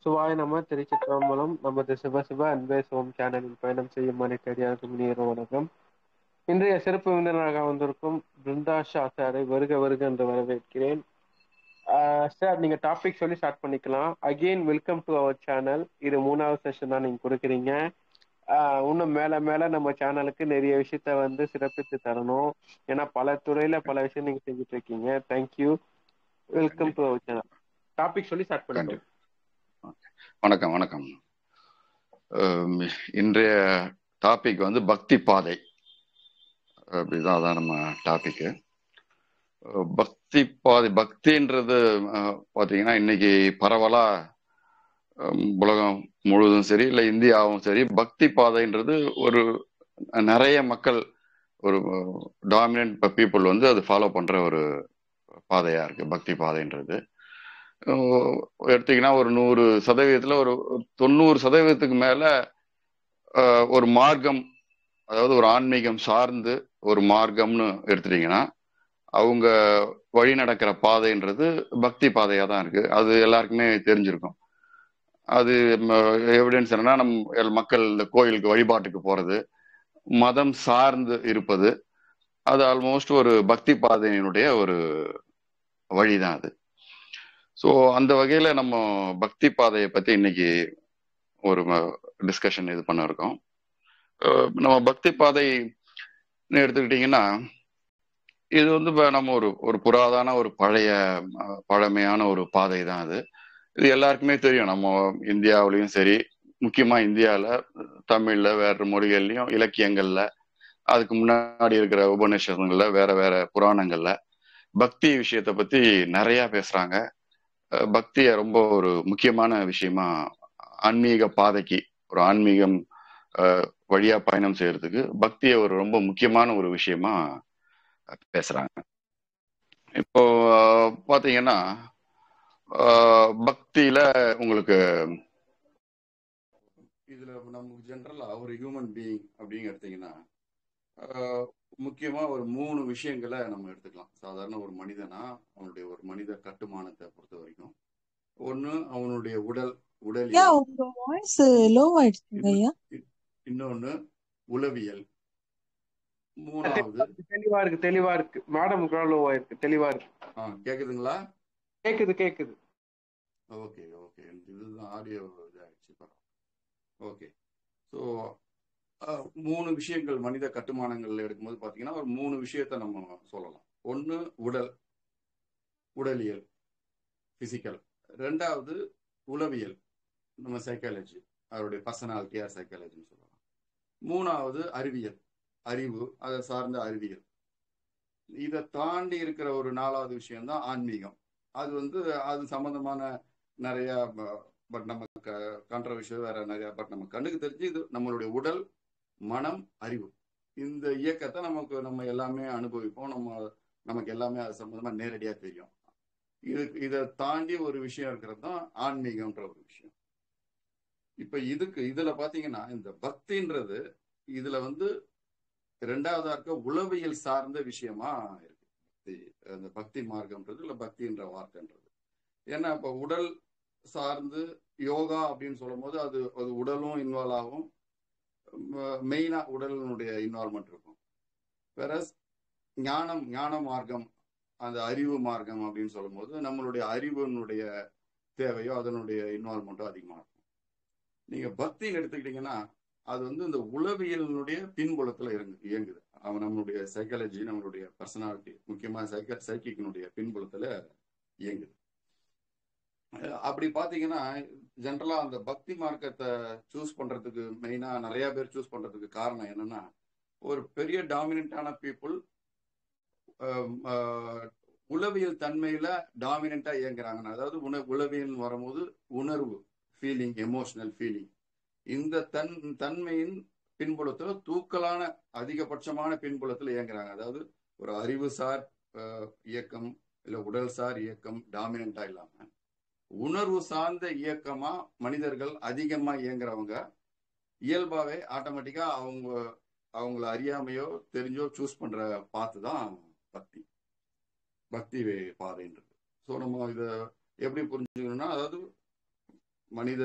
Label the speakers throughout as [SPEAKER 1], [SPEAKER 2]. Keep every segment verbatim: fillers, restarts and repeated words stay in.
[SPEAKER 1] சிவாய நம திருச்சிற்றம்பலம். நமது சிவசிவ அன்பே சிவம் சேனலில் பயணம் செய்யும் மனிதரியாருக்கும் இனிய வணக்கம். இன்றைய சிறப்பு விருந்தினராக வந்திருக்கும் பிருந்தாஷ் ஆசாரை வருக வருக என்று வரவேற்கிறேன். சார், நீங்க டாபிக் சொல்லி ஸ்டார்ட் பண்ணிக்கலாம். Again welcome to our channel. இது மூணாவது செஷன் தான் நீங்க கொடுக்குறீங்க. ஆஹ் இன்னும் மேல மேல நம்ம சேனலுக்கு நிறைய விஷயத்த வந்து சிறப்பித்து தரணும். ஏன்னா பல துறையில பல விஷயம் நீங்க செஞ்சுட்டு இருக்கீங்க. Thank you. Welcome to our channel. Topic சொல்லி ஸ்டார்ட் பண்ணிக்கலாம்.
[SPEAKER 2] வணக்கம் வணக்கம். இன்றைய டாபிக் வந்து பக்தி பாதை. அப்படிதான் அதான் நம்ம டாபிக்கு. பக்தி பாதை பக்தின்றது பார்த்தீங்கன்னா இன்னைக்கு பரவலா உலகம் முழுவதும் சரி இல்லை இந்தியாவும் சரி, பக்தி பாதைன்றது ஒரு நிறைய மக்கள், ஒரு டாமினன்ட் பீப்புள் வந்து அது ஃபாலோ பண்ற ஒரு பாதையா இருக்கு பக்தி பாதைன்றது. எடுத்தீங்கன்னா ஒரு நூறு சதவீதத்துல ஒரு தொண்ணூறு சதவீதத்துக்கு மேல ஒரு மார்க்கம், அதாவது ஒரு ஆன்மீகம் சார்ந்து ஒரு மார்க்கம்னு எடுத்துட்டீங்கன்னா அவங்க வழி நடக்கிற பாதைன்றது பக்தி பாதையா தான் இருக்கு. அது எல்லாருக்குமே தெரிஞ்சிருக்கும். அது எவிடன்ஸ் என்னன்னா, நம் மக்கள் இந்த கோயிலுக்கு வழிபாட்டுக்கு போறது, மதம் சார்ந்து இருப்பது, அது ஆல்மோஸ்ட் ஒரு பக்தி பாதையினுடைய ஒரு வழிதான் அது. ஸோ அந்த வகையில நம்ம பக்தி பாதையை பத்தி இன்னைக்கு ஒரு டிஸ்கஷன் இது பண்ண இருக்கோம். நம்ம பக்தி பாதை எடுத்துக்கிட்டீங்கன்னா இது வந்து நம்ம ஒரு ஒரு புராதான ஒரு பழைய பழமையான ஒரு பாதை தான் அது. இது எல்லாருக்குமே தெரியும். நம்ம இந்தியாவிலையும் சரி, முக்கியமா இந்தியாவில் தமிழ்ல வேற மொழிகள்லையும் இலக்கியங்கள்ல, அதுக்கு முன்னாடி இருக்கிற உபநிஷதங்கள்ல, வேற வேற புராணங்கள்ல பக்தி விஷயத்தை பத்தி நிறைய பேசுறாங்க. பக்திய ரொம்ப ஒரு முக்கியமான விஷயமா, ஆன்மீக பாதைக்கு ஒரு ஆன்மீகம் வழியா பயணம் செய்யறதுக்கு பக்திய ஒரு ரொம்ப முக்கியமான ஒரு விஷயமா பேசுறாங்க. இப்போ பாத்தீங்கன்னா பக்தியில உங்களுக்கு இதுல நமக்கு ஜென்ரலா ஒரு ஹியூமன் பீயிங் அப்படின்னு எடுத்தீங்கன்னா முக்கியமா ஒரு மூணு விஷயங்களை நம்ம எடுத்துக்கலாம். சாதாரண ஒரு மனிதனா அவனுடைய ஒரு மனித கட்டுமானத்தை பொறுத்த வரைக்கும், ஒண்ணு அவனுடைய உடல் உடல் இன்னொன்னு உளவியல், மூணாவது
[SPEAKER 1] தெளிவா இருக்கு தெளிவா இருக்கு மேடம். லோவா இருக்கு, தெளிவா இருக்கு.
[SPEAKER 2] கேக்குதுங்களா?
[SPEAKER 1] கேக்குது கேக்குது.
[SPEAKER 2] Okay okay. இதுதான் ஆடியோ இதாகிடுச்சு. ஓகே. ஸோ மூணு விஷயங்கள் மனித கட்டுமானங்கள் எடுக்கும்போது பார்த்தீங்கன்னா ஒரு மூணு விஷயத்த நம்ம சொல்லலாம். ஒன்று உடல், உடலியல், பிசிக்கல். ரெண்டாவது உளவியல், நம்ம சைக்காலஜி, அவருடைய பர்சனாலிட்டி ஆர் சைக்காலஜின்னு சொல்லலாம். மூணாவது அறிவியல், அறிவு, அதை சார்ந்த அறிவியல். இதை தாண்டி இருக்கிற ஒரு நாலாவது விஷயம்தான் ஆன்மீகம். அது வந்து அது சம்பந்தமான நிறைய பட் நமக்கு கான்ட்ரவர்ஷியல் வேற நிறைய, பட் நம்ம கண்ணுக்கு தெரிஞ்சு இது நம்மளுடைய உடல், மனம், அறிவு, இந்த இயக்கத்தை நமக்கு நம்ம எல்லாமே அனுபவிப்போம். நம்ம நமக்கு எல்லாமே அது சம்பந்தமா நேரடியா தெரியும். இது இதை தாண்டி ஒரு விஷயம் இருக்கிறது தான் ஆன்மீகம்ன்ற ஒரு விஷயம். இப்ப இதுக்கு இதுல பாத்தீங்கன்னா இந்த பக்தின்றது இதுல வந்து ரெண்டாவதா இருக்க உளவியல் சார்ந்த விஷயமா இருக்கு பக்தி. அந்த பக்தி மார்க்கம்ன்றது இல்ல பக்தின்ற வார்த்தைன்றது. ஏன்னா இப்ப உடல் சார்ந்து யோகா அப்படின்னு சொல்லும் போது அது அது உடலும் இன்வால்வ் ஆகும், மெயினா உடலினுடைய இன்வால்மெண்ட் இருக்கும். வேற ஞானம் ஞான மார்க்கம், அந்த அறிவு மார்க்கம் அப்படின்னு சொல்லும் போது நம்மளுடைய அறிவினுடைய தேவையோ அதனுடைய இன்வால்மெண்ட்டோ அதிகமா இருக்கும். நீங்க பக்தின்னு எடுத்துக்கிட்டீங்கன்னா அது வந்து இந்த உளவியலினுடைய பின்புலத்துல இறங்கு இயங்குது. அவன் நம்மளுடைய சைக்காலஜி, நம்மளுடைய பர்சனாலிட்டி, முக்கியமா சைக்க சைக்கிக்கினுடைய பின்புலத்துல இயங்குது. அப்படி பாத்தீங்கன்னா ஜென்ரலா அந்த பக்தி மார்க்கத்தை சூஸ் பண்றதுக்கு மெயினா நிறைய பேர் சூஸ் பண்றதுக்கு காரணம் என்னன்னா, ஒரு பெரிய டாமினண்டான பீப்புள் உளவியல் தன்மையில டாமினண்டா இயங்குறாங்கன்னா, அதாவது உண உளவியல் வரும்போது உணர்வு, ஃபீலிங், எமோஷனல் ஃபீலிங், இந்த தன் தன்மையின் பின்புலத்துல தூக்கலான அதிகபட்சமான பின்புலத்துல இயங்குறாங்க. அதாவது ஒரு அறிவுசார் இயக்கம் இல்ல உடல் சார் இயக்கம் டாமினண்டா இல்லாம உணர்வு சார்ந்த இயக்கமா மனிதர்கள் அதிகமா இயங்குறவங்க இயல்பாவே ஆட்டோமேட்டிக்கா அவங்க அவங்கள அறியாமையோ தெரிஞ்சோ சூஸ் பண்ற பார்த்துதான் பக்தி பக்தி பாதைன்றது. ஸோ நம்ம இதை எப்படி புரிஞ்சுக்கணும்னா, அதாவது மனித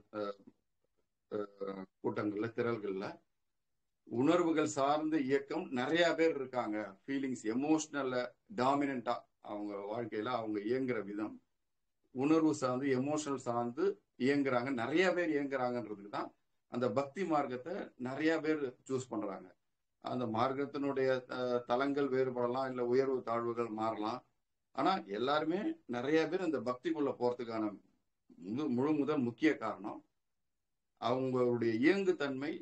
[SPEAKER 2] கூட்டங்கள்ல திரள்கள்ல உணர்வுகள் சார்ந்த இயக்கம் நிறைய பேர் இருக்காங்க. ஃபீலிங்ஸ் எமோஷனல்ல டாமினண்டா அவங்க வாழ்க்கையில அவங்க இயங்குற விதம் உணர்வு சார்ந்து எமோஷனல் சார்ந்து இயங்குறாங்க, நிறைய பேர் இயங்குறாங்கன்றதுக்கு தான் அந்த பக்தி மார்க்கத்தை நிறைய பேர் சூஸ் பண்றாங்க. அந்த மார்க்கத்தினுடைய தலங்கள் வேறுபடலாம், இல்லை உயர்வு தாழ்வுகள் மாறலாம். ஆனா எல்லாருமே நிறைய பேர் இந்த பக்திக்குள்ள போறதுக்கான முழு முழு முதல் முக்கிய காரணம் அவங்களுடைய இயங்கு தன்மை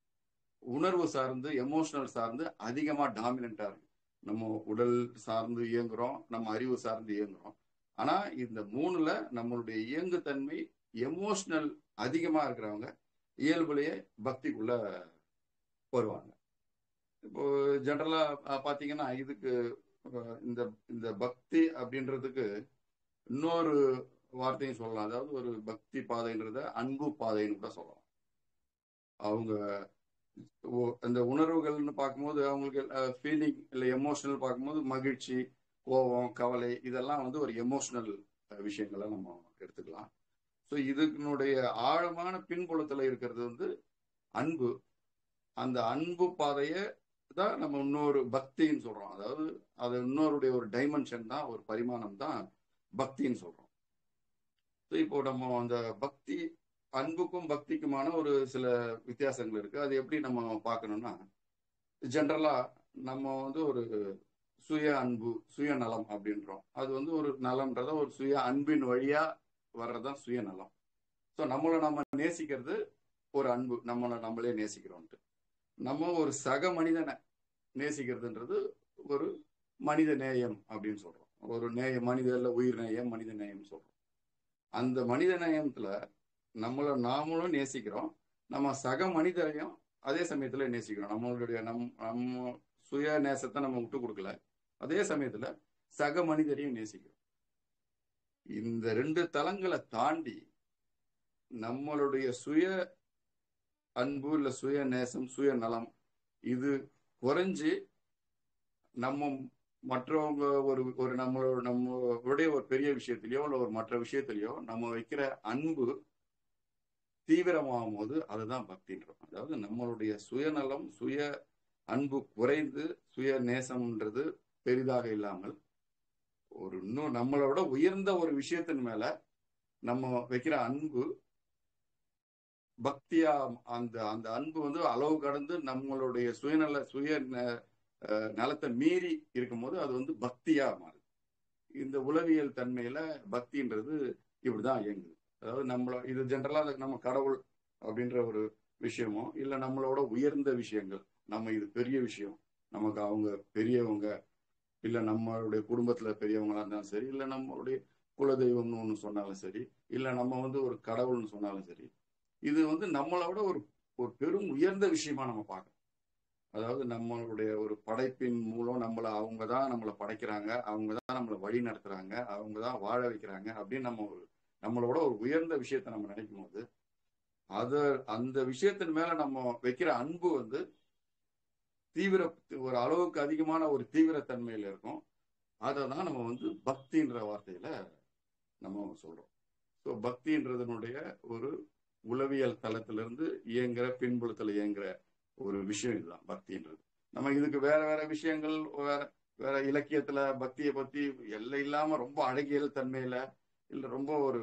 [SPEAKER 2] உணர்வு சார்ந்து எமோஷனல் சார்ந்து அதிகமா டாமினண்டா இருக்கு. நம்ம உடல் சார்ந்து இயங்குறோம், நம்ம அறிவு சார்ந்து இயங்குறோம். ஆனா இந்த மூணுல நம்மளுடைய இயங்கு தன்மை எமோஷனல் அதிகமா இருக்கிறவங்க இயல்புலயே பக்திக்குள்ள வருவாங்க. இப்போ ஜென்ரலா பாத்தீங்கன்னா இதுக்கு இந்த இந்த பக்தி அப்படின்றதுக்கு இன்னொரு வார்த்தையும் சொல்லலாம். அதாவது ஒரு பக்தி பாதைன்றத அன்பு பாதைன்னு கூட சொல்லலாம். அவங்க அந்த உணர்வுகள்னு பார்க்கும்போது அவங்களுக்கு ஃபீலிங் இல்லை எமோஷனல் பார்க்கும்போது மகிழ்ச்சி, கோபம், கவலை இதெல்லாம் வந்து ஒரு எமோஷனல் விஷயங்களை நம்ம எடுத்துக்கலாம். ஸோ இதுனுடைய ஆழமான பின்புலத்தில் இருக்கிறது வந்து அன்பு. அந்த அன்பு பாதையை தான் நம்ம இன்னொரு பக்தின்னு சொல்றோம். அதாவது அது இன்னொருடைய ஒரு டைமென்ஷன் தான், ஒரு பரிமாணம் தான் பக்தின்னு சொல்றோம். ஸோ இப்போ நம்ம அந்த பக்தி அன்புக்கும் பக்திக்குமான ஒரு சில வித்தியாசங்கள் இருக்கு. அது எப்படி நம்ம பார்க்கணும்னா, ஜென்ரலா நம்ம வந்து ஒரு சுய அன்பு, சுயநலம் அப்படின்றோம். அது வந்து ஒரு நலம்ன்றத ஒரு சுய அன்பின் வழியா வர்றதுதான் சுயநலம். ஸோ நம்மளை நம்ம நேசிக்கிறது ஒரு அன்பு, நம்மளை நம்மளே நேசிக்கிறோம்ட்டு. நம்ம ஒரு சக மனிதனை நேசிக்கிறதுன்றது ஒரு மனித நேயம் அப்படின்னு சொல்றோம். ஒரு நேய மனிதர்ல உயிர் நேயம், மனித நேயம் சொல்றோம். அந்த மனித நேயத்துல நம்மளை நாமளும் நேசிக்கிறோம், நம்ம சக மனிதரையும் அதே சமயத்துல நேசிக்கிறோம். நம்மளுடைய நம் நம்ம சுய நேசத்தை நம்ம விட்டு கொடுக்கல, அதே சமயத்துல சக மனிதரையும் நேசிக்கிறோம். இந்த ரெண்டு தளங்களை தாண்டி நம்மளுடைய சுய அன்பு இல்ல சுய நேசம், சுய நலம் இது குறைஞ்சு நம்ம மற்றவங்க ஒரு ஒரு நம்மளோட நம்மளுடைய ஒரு பெரிய விஷயத்திலயோ இல்லை ஒரு மற்ற விஷயத்திலயோ நம்ம வைக்கிற அன்பு தீவிரமாகும் போது அதுதான் பக்தின்றோம். அதாவது நம்மளுடைய சுயநலம், சுய அன்பு குறைந்து சுய நேசம்ன்றது பெரிதாக இல்லாமல் ஒரு இன்னும் நம்மளோட உயர்ந்த ஒரு விஷயத்தின் மேல நம்ம வைக்கிற அன்பு பக்தியா, அந்த அந்த அன்பு வந்து அளவு கடந்து நம்மளுடைய சுயநல சுய நலத்தை மீறி இருக்கும்போது அது வந்து பக்தியா மாறுது. இந்த உளவியல் தன்மையில பக்தின்றது இப்படிதான் இயங்குது. அதாவது நம்மள இது ஜென்ரலா நம்ம கடவுள் அப்படின்ற ஒரு விஷயமோ இல்லை நம்மளோட உயர்ந்த விஷயங்கள், நம்ம இது பெரிய விஷயம், நமக்கு அவங்க பெரியவங்க, இல்லை நம்மளுடைய குடும்பத்துல பெரியவங்களா இருந்தாலும் சரி, இல்லை நம்மளுடைய குலதெய்வம்னு ஒன்று சொன்னாலும் சரி, இல்லை நம்ம வந்து ஒரு கடவுள்னு சொன்னாலும் சரி, இது வந்து நம்மளோட ஒரு ஒரு பெரும் உயர்ந்த விஷயமா நம்ம பார்க்கணும். அதாவது நம்மளுடைய ஒரு படைப்பின் மூலம் நம்மளை அவங்க தான் நம்மளை படைக்கிறாங்க, அவங்க தான் நம்மளை வழி நடத்துறாங்க, அவங்க தான் வாழ வைக்கிறாங்க அப்படின்னு நம்ம ஒரு நம்மளோட ஒரு உயர்ந்த விஷயத்த நம்ம நினைக்கும் போது அத அந்த விஷயத்தின் மேல நம்ம வைக்கிற அன்பு வந்து தீவிர ஒரு அளவுக்கு அதிகமான ஒரு தீவிரத்தன்மையில இருக்கும். அதை தான் நம்ம வந்து பக்தின்ற வார்த்தையில நம்ம சொல்றோம். ஸோ பக்தின்றதனுடைய ஒரு உளவியல் தளத்திலிருந்து இயங்குற பின்புலத்தில் இயங்குற ஒரு விஷயம் இதுதான் பக்தின்றது. நம்ம இதுக்கு வேற வேற விஷயங்கள் வேற வேற இலக்கியத்துல பக்தியை பத்தி எல்லை இல்லாம ரொம்ப அழகியல் தன்மையில இல்ல ரொம்ப ஒரு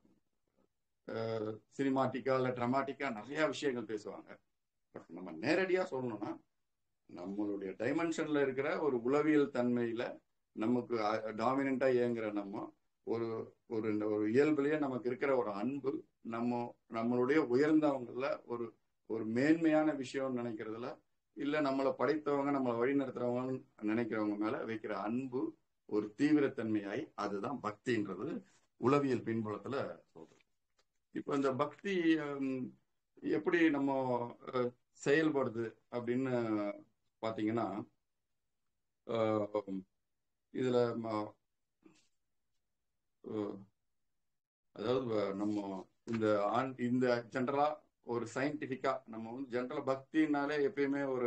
[SPEAKER 2] சினிமாட்டிக்கா இல்ல டிராமாட்டிக்கா நிறைய விஷயங்கள் பேசுவாங்க. பட் நம்ம நேரடியா சொல்லணும்னா நம்மளுடைய டைமென்ஷன்ல இருக்கிற ஒரு உளவியல் தன்மையில நமக்கு டாமினண்டா இயங்குற நம்ம ஒரு ஒரு ஒரு இயல்புலயே நமக்கு இருக்கிற ஒரு அன்பு, நம்ம நம்மளுடைய உயர்ந்தவங்கள ஒரு ஒரு மேன்மையான விஷயம்னு நினைக்கிறதுல இல்ல நம்மளை படைத்தவங்க நம்மளை வழி நடத்துறவங்க நினைக்கிறவங்க மேல வைக்கிற அன்பு ஒரு தீவிரத்தன்மையாய் அதுதான் பக்தின்றது உளவியல் பின்புலத்துல சொல்றது. இப்ப இந்த பக்தி எப்படி நம்ம செயல்படுது அப்படின்னு பாத்தீங்கன்னா, இதுல அதாவது நம்ம இந்த இந்த ஜென்ரலா ஒரு சயின்டிபிக்கா நம்ம வந்து ஜென்ரலா பக்தினாலே எப்பயுமே ஒரு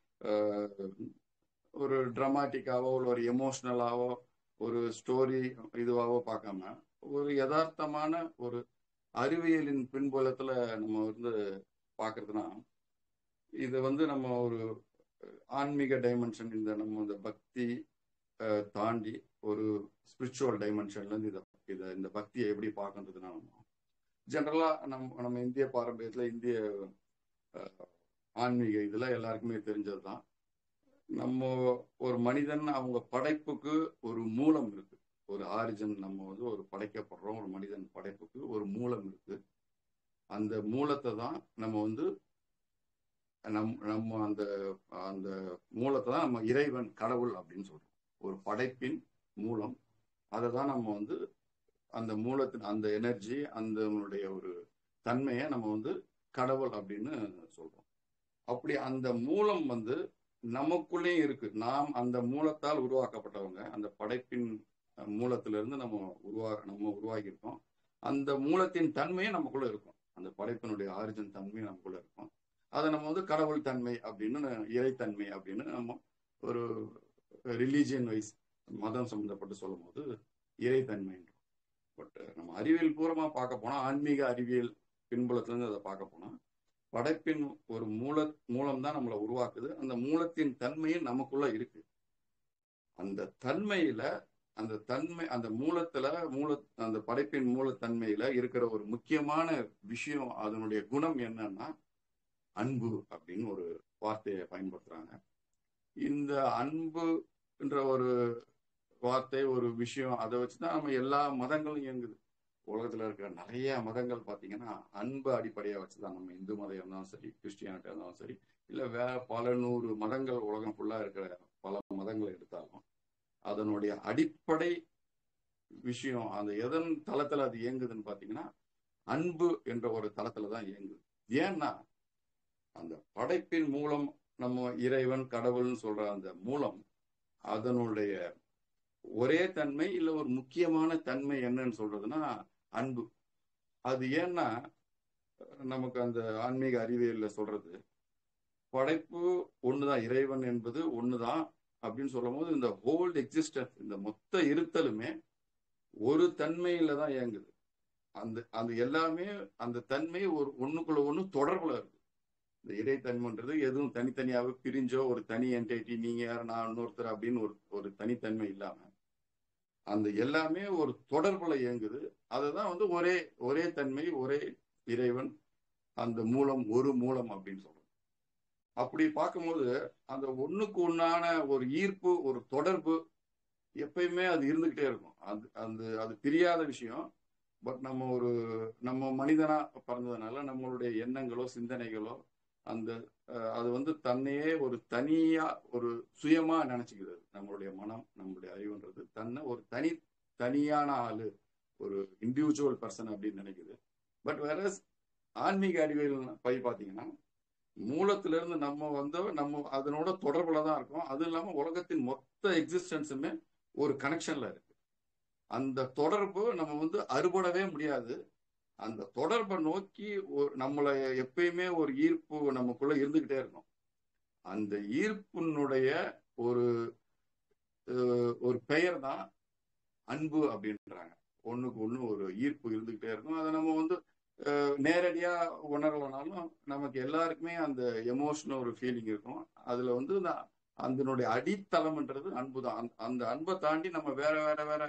[SPEAKER 2] ஒரு டிராமாட்டிக்காவோ இல்லை ஒரு எமோஷனலாவோ ஒரு ஸ்டோரி இதுவாவோ பார்க்காம ஒரு யதார்த்தமான ஒரு அறிவியலின் பின்புலத்துல நம்ம வந்து பாக்குறதுன்னா, இதை வந்து நம்ம ஒரு ஆன்மீக டைமென்ஷன், இந்த நம்ம இந்த பக்தி தாண்டி ஒரு ஸ்பிரிச்சுவல் டைமென்ஷன்ல இருந்து இதை இதை இந்த பக்தியை எப்படி பார்க்கறதுன்னா, ஜென்ரலா நம்ம நம்ம இந்திய பாரம்பரியத்துல, இந்திய ஆன்மீக இதுல எல்லாருக்குமே தெரிஞ்சதுதான். நம்ம ஒரு மனிதன் அவங்க படைப்புக்கு ஒரு மூலம் இருக்கு, ஒரு ஆரிஜின். நம்ம வந்து ஒரு படைக்கப்படுறோம், ஒரு மனிதன் படைப்புக்கு ஒரு மூலம் இருக்கு. அந்த மூலத்தை தான் நம்ம வந்து நம் நம்ம அந்த அந்த மூலத்தை தான் நம்ம இறைவன், கடவுள் அப்படின்னு சொல்றோம். ஒரு படைப்பின் மூலம், அதை தான் நம்ம வந்து அந்த மூலத்தின் அந்த எனர்ஜி, அந்த ஒரு தன்மையை நம்ம வந்து கடவுள் அப்படின்னு சொல்றோம். அப்படி அந்த மூலம் வந்து நமக்குள்ளேயும் இருக்கு. நாம் அந்த மூலத்தால் உருவாக்கப்பட்டவங்க. அந்த படைப்பின் மூலத்திலிருந்து நம்ம உருவா நம்ம உருவாகி இருக்கோம். அந்த மூலத்தின் தன்மையும் நமக்குள்ள இருக்கும். அந்த படைப்பினுடைய ஆரிஜின் தன்மையும் நமக்குள்ள இருக்கும். அதை நம்ம வந்து கடவுள் தன்மை அப்படின்னு, இறைத்தன்மை அப்படின்னு நம்ம ஒரு ரிலீஜியன் வைஸ், மதம் சம்பந்தப்பட்டு சொல்லும் போது இறைத்தன்மை. பட் நம்ம அறிவியல் பூர்வமா பார்க்க போனா, ஆன்மீக அறிவியல் பின்புலத்துல இருந்து அதை பார்க்க போனா, படைப்பின் ஒரு மூல மூலம் தான் நம்மளை உருவாக்குது. அந்த மூலத்தின் தன்மையும் நமக்குள்ள இருக்கு. அந்த தன்மையில அந்த தன்மை அந்த மூலத்துல மூல அந்த படைப்பின் மூலத்தன்மையில இருக்கிற ஒரு முக்கியமான விஷயம், அதனுடைய குணம் என்னன்னா அன்பு அப்படின்னு ஒரு வார்த்தையை பயன்படுத்துறாங்க. இந்த அன்பு என்ற ஒரு வார்த்தை, ஒரு விஷயம், அதை வச்சுதான் நம்ம எல்லா மதங்களும் இயங்குது. உலகத்துல இருக்கிற நிறைய மதங்கள் பாத்தீங்கன்னா அன்பு அடிப்படையா வச்சுதான். நம்ம இந்து மதம் இருந்தாலும் சரி, கிறிஸ்டியானிட்டி இருந்தாலும் சரி, இல்ல வேற பல நூறு மதங்கள் உலகம் ஃபுல்லா இருக்கிற பல மதங்களை எடுத்தாலும் அதனுடைய அடிப்படை விஷயம், அந்த எதன் தளத்துல அது இயங்குதுன்னு பாத்தீங்கன்னா அன்பு என்ற ஒரு தளத்துலதான் இயங்குது. ஏன்னா அந்த படைப்பின் மூலம், நம்ம இறைவன், கடவுள்னு சொல்ற அந்த மூலம், அதனுடைய ஒரே தன்மை இல்ல ஒரு முக்கியமான தன்மை என்னன்னு சொல்றதுன்னா அன்பு. அது ஏன்னா நமக்கு அந்த ஆன்மீக அறிவியல்ல சொல்றது, படைப்பு ஒண்ணுதான், இறைவன் என்பது ஒண்ணுதான் அப்படின்னு சொல்லும் போது, இந்த ஹோல் எக்ஸிஸ்டன்ஸ், இந்த மொத்த இருத்தலுமே ஒரு தன்மையில தான் இயங்குது. அந்த அந்த எல்லாமே அந்த தன்மை ஒரு ஒண்ணுக்குள்ள ஒண்ணு தொடர்புல இருக்கு. இந்த இறைத்தன்மைன்றது எதுவும் தனித்தனியாவே பிரிஞ்சோ ஒரு தனி என்டைட்டி, நீங்க யார் நான் இன்னொருத்தர் அப்படின்னு ஒரு ஒரு தனித்தன்மை இல்லாம அந்த எல்லாமே ஒரு தொடர்புல இயங்குது. அதுதான் வந்து ஒரே ஒரே தன்மை, ஒரே இறைவன், அந்த மூலம், ஒரு மூலம் அப்படின்னு சொல்றோம். அப்படி பார்க்கும்போது அந்த ஒண்ணுக்கு ஒண்ணான ஒரு ஈர்ப்பு, ஒரு தொடர்பு எப்பயுமே அது இருந்துகிட்டே இருக்கும். அது அந்த அது பிரியாத விஷயம். பட் நம்ம ஒரு நம்ம மனிதனா பிறந்ததுனால நம்மளுடைய எண்ணங்களோ சிந்தனைகளோ அந்த அது வந்து தன்னையே ஒரு தனியா ஒரு சுயமா நினைச்சுக்கிறது. நம்மளுடைய மனம், நம்மளுடைய அறிவுன்றது தன்னை ஒரு தனி தனியான ஆளு, ஒரு இண்டிவிஜுவல் பர்சன் அப்படின்னு நினைக்குது. பட் வேற ஆன்மீக அறிவியல் போய் பார்த்தீங்கன்னா, மூலத்துல இருந்து நம்ம வந்து நம்ம அதனோட தொடர்புல தான் இருக்கோம். அது இல்லாம உலகத்தின் மொத்த எக்ஸிஸ்டன்ஸுமே ஒரு கனெக்ஷன்ல இருக்கு. அந்த தொடர்பு நம்ம வந்து அறுபடவே முடியாது. அந்த தொடர்பை நோக்கி நம்மளை எப்பயுமே ஒரு ஈர்ப்பு நமக்குள்ள இருந்துகிட்டே இருக்கும். அந்த ஈர்ப்பினுடைய ஒரு ஒரு பெயர் தான் அன்பு அப்படின்றாங்க. ஒண்ணுக்கு ஒண்ணு ஒரு ஈர்ப்பு இருந்துகிட்டே இருக்கும். அதை நம்ம வந்து நேரடியா உணரலனாலும் நமக்கு எல்லாருக்குமே அந்த எமோஷனல் ஒரு ஃபீலிங் இருக்கும். அதுல வந்து அதனுடைய அடித்தளம்ன்றது அன்பு தான். அந்த அன்பை தாண்டி நம்ம வேற வேற வேற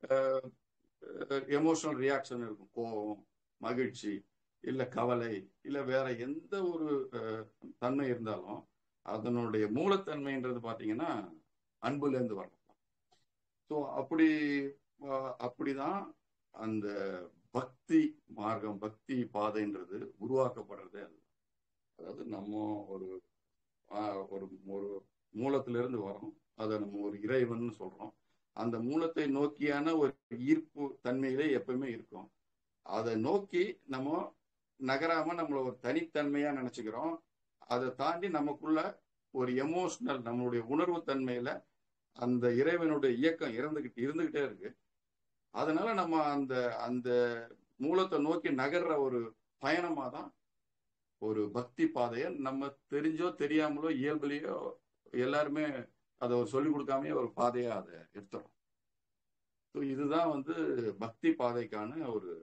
[SPEAKER 2] எமோஷனல் ரியாக்ஷன் இருக்கும். கோபம், மகிழ்ச்சி, இல்ல கவலை, இல்ல வேற எந்த ஒரு தன்மை இருந்தாலும் அதனுடைய மூலத்தன்மைன்றது பாத்தீங்கன்னா அன்புல இருந்து வரணும். ஸோ அப்படி அப்படிதான் அந்த பக்தி மார்க்கம், பக்தி பாதைன்றது உருவாக்கப்படுறதே. அது அதாவது நம்ம ஒரு ஒரு ஒரு மூலத்திலிருந்து வரோம், அதை நம்ம ஒரு இறைவன் சொல்றோம். அந்த மூலத்தை நோக்கியான ஒரு ஈர்ப்பு தன்மையிலே எப்பவுமே இருக்கும். அதை நோக்கி நம்ம நகராம நம்மள ஒரு தனித்தன்மையா நினைச்சுக்கிறோம். அதை தாண்டி நமக்குள்ள ஒரு எமோஷனல், நம்மளுடைய உணர்வு தன்மையில அந்த இறைவனுடைய இயக்கம் இறந்துகிட்டு இருந்துகிட்டே இருக்கு. அதனால நம்ம அந்த அந்த மூலத்தை நோக்கி நகர்ற ஒரு பயணமா தான் ஒரு பக்தி பாதையை நம்ம தெரிஞ்சோ தெரியாமலோ இயல்புலையோ எல்லாருமே அதை ஒரு சொல்லிக் கொடுக்காமே ஒரு பாதையா அதை எடுத்துறோம். ஸோ இதுதான் வந்து பக்தி பாதைக்கான ஒரு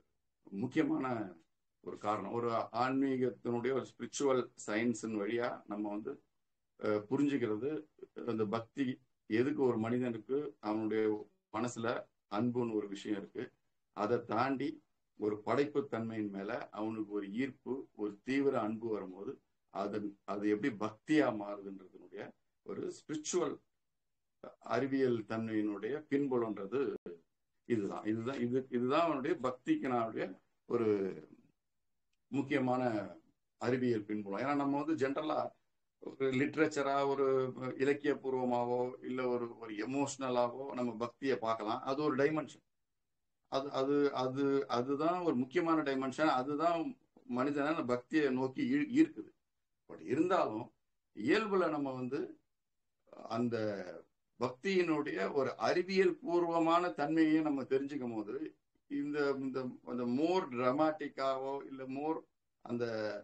[SPEAKER 2] முக்கியமான ஒரு காரணம். ஒரு ஆன்மீகத்தினுடைய ஒரு ஸ்பிரிச்சுவல் சயின்ஸின் வழியா நம்ம வந்து புரிஞ்சுக்கிறது, அந்த பக்தி எதுக்கு ஒரு மனிதனுக்கு அவனுடைய மனசுல அன்புன்னு ஒரு விஷயம் இருக்கு, அதை தாண்டி ஒரு படைப்பு தன்மையின் மேல அவனுக்கு ஒரு ஈர்ப்பு, ஒரு தீவிர அன்பு வரும்போது அது அது எப்படி பக்தியா மாறுதுன்றதுனுடைய ஒரு ஸ்பிரிச்சுவல் அறிவியல் தன்மையினுடைய பின்புலன்றது இதுதான். இதுதான் இது இதுதான் அவனுடைய பக்திக்குனுடைய ஒரு முக்கியமான அறிவியல் பின்புலம். ஏன்னா நம்ம வந்து ஜென்ரலா ஒரு லிட்ரேச்சரா, ஒரு இலக்கிய பூர்வமாவோ இல்ல ஒரு ஒரு எமோஷனலாவோ நம்ம பக்தியை பார்க்கலாம். அது ஒரு டைமென்ஷன். அது அது அது அதுதான் ஒரு முக்கியமான டைமென்ஷன். அதுதான் மனிதனை பக்தியை நோக்கி ஈர்க்குது. பட் இருந்தாலும் இயல்புல நம்ம வந்து அந்த பக்தியினுடைய ஒரு அறிவியல் பூர்வமான தன்மையை நம்ம தெரிஞ்சுக்கும் போது இந்த இந்த மோர் டிராமாட்டிக்காவோ இல்ல மோர் அந்த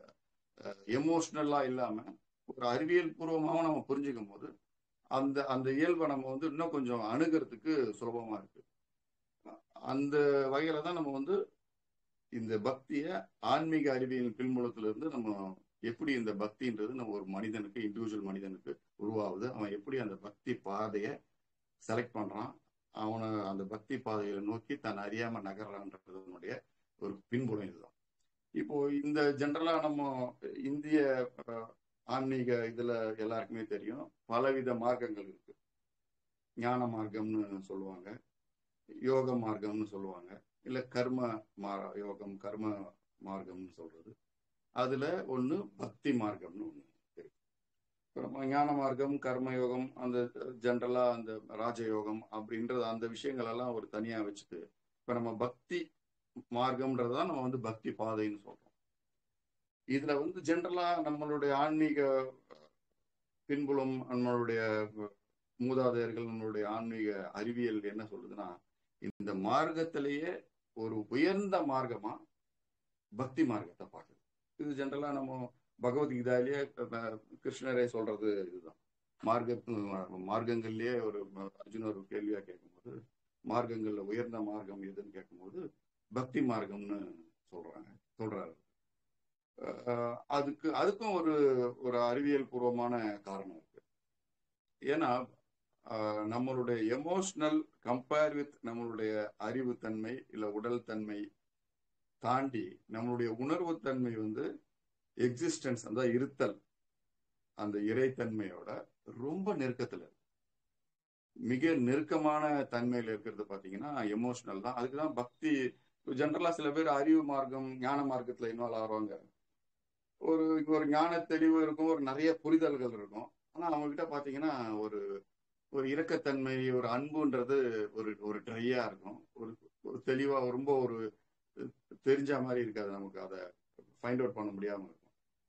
[SPEAKER 2] எமோஷனலா இல்லாம ஒரு அறிவியல் பூர்வமாகவும் நம்ம புரிஞ்சுக்கும் போது அந்த அந்த இயல்பை நம்ம வந்து இன்னும் கொஞ்சம் அணுகிறதுக்கு சுலபமா இருக்கு. அந்த வகையில தான் நம்ம வந்து இந்த பக்திய ஆன்மீக அறிவியல் பின்புலத்துல இருந்து நம்ம எப்படி இந்த பக்தின்றது நம்ம ஒரு மனிதனுக்கு, இண்டிவிஜுவல் மனிதனுக்கு உருவாகுது, அவன் எப்படி அந்த பக்தி பாதையை செலக்ட் பண்றான், அவனை அந்த பக்தி பாதையை நோக்கி தன் அறியாம நகர்றான்றதுனுடைய ஒரு பின்புலம் இதுதான். இப்போ இந்த ஜென்ரலா நம்ம இந்திய ஆன்மீக இதுல எல்லாருக்குமே தெரியும், பலவித மார்க்கங்கள் இருக்கு. ஞான மார்க்கம்னு சொல்லுவாங்க, யோக மார்க்கம்னு சொல்லுவாங்க, இல்ல கர்ம மா யோகம் கர்ம மார்க்கம்னு சொல்றது. அதுல ஒண்ணு பக்தி மார்க்கம்னு ஒண்ணு இருக்கு. ஞான மார்க்கம், கர்ம யோகம், அந்த ஜென்ரலா அந்த ராஜயோகம் அப்படின்றது அந்த விஷயங்கள் எல்லாம் ஒரு தனியா வச்சுட்டு இப்ப நம்ம பக்தி மார்க்கம்ன்றதான் நம்ம வந்து பக்தி பாதைன்னு சொல்றோம். இதுல வந்து ஜென்ரலா நம்மளுடைய ஆன்மீக பின்புலம், நம்மளுடைய மூதாதையர்கள், நம்மளுடைய ஆன்மீக அறிவியல் என்ன சொல்லுதுன்னா, இந்த மார்க்கத்திலேயே ஒரு உயர்ந்த மார்க்கமா பக்தி மார்க்கத்தை பார்க்குது. இது ஜென்ரலா நம்ம பகவத்கீதாலேயே கிருஷ்ணரே சொல்றது இதுதான். மார்க்கத்து மார்க்கங்கள்லயே ஒரு அர்ஜுன் ஒரு கேள்வியா கேட்கும்போது மார்க்கங்கள்ல உயர்ந்த மார்க்கம் எதுன்னு கேட்கும்போது பக்தி மார்க்கம்னு சொல்றாங்க சொல்றாரு. அதுக்கு அதுக்கும் ஒரு ஒரு அறிவியல் பூர்வமான காரணம் இருக்கு. ஏன்னா நம்மளுடைய எமோஷனல் கம்பேர் வித் நம்மளுடைய அறிவு தன்மை இல்ல உடல் தன்மை தாண்டி நம்மளுடைய உணர்வு தன்மை வந்து எக்ஸிஸ்டன்ஸ், அந்த இருத்தல், அந்த இறைத்தன்மையோட ரொம்ப நெருக்கத்துல மிக நெருக்கமான தன்மையில இருக்கிறது பாத்தீங்கன்னா எமோஷனல் தான். அதுக்குதான் பக்தி. ஜென்ரலா சில பேர் அறிவு மார்க்கம், ஞான மார்க்கத்துல இன்வால்வ் ஆவாங்க. ஒரு ஒரு ஞான தெளிவு இருக்கும், ஒரு நிறைய புரிதல்கள் இருக்கும். ஆனா அவங்க கிட்ட பாத்தீங்கன்னா ஒரு ஒரு இரக்கத்தன்மை, ஒரு அன்புன்றது ஒரு ஒரு ட்ரையா இருக்கும். ஒரு ஒரு தெளிவா ரொம்ப ஒரு தெரிஞ்ச மாதிரி இருக்காது, நமக்கு அதை ஃபைண்ட் அவுட் பண்ண முடியாம இருக்கும்.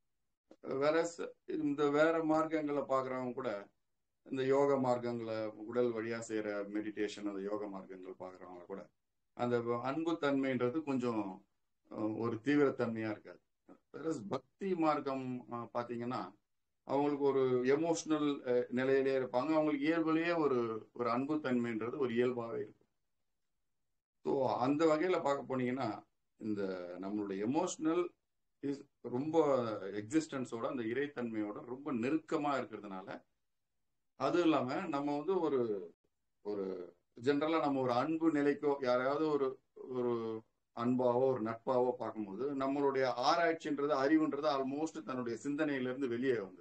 [SPEAKER 2] வேற இந்த வேற மார்க்கங்களை பாக்குறவங்க கூட இந்த யோக மார்க்கங்களை, உடல் வழியா செய்யற மெடிடேஷன், அந்த யோக மார்க்கங்கள் பாக்குறவங்க கூட அந்த அன்பு தன்மைன்றது கொஞ்சம் ஒரு தீவிரத்தன்மையா இருக்காது. வேற பக்தி மார்க்கம் பாத்தீங்கன்னா அவங்களுக்கு ஒரு எமோஷனல் நிலையிலே இருப்பாங்க. அவங்களுக்கு இயல்புலயே ஒரு ஒரு அன்பு தன்மைன்றது ஒரு இயல்பாவே இருக்கும். ஸோ அந்த வகையில பார்க்க போனீங்கன்னா இந்த நம்மளுடைய எமோஷனல் ரொம்ப எக்ஸிஸ்டன்ஸோட அந்த இறைத்தன்மையோட ரொம்ப நெருக்கமா இருக்கிறதுனால, அது இல்லாம நம்ம வந்து ஒரு ஒரு ஜென்ரலா நம்ம ஒரு அன்பு நிலைக்கோ யாரையாவது ஒரு ஒரு அன்பாவோ ஒரு நட்பாவோ பார்க்கும்போது நம்மளுடைய ஆராய்ச்சின்றது, அறிவுன்றது ஆல்மோஸ்ட் தன்னுடைய சிந்தனையில இருந்து வெளியே வந்து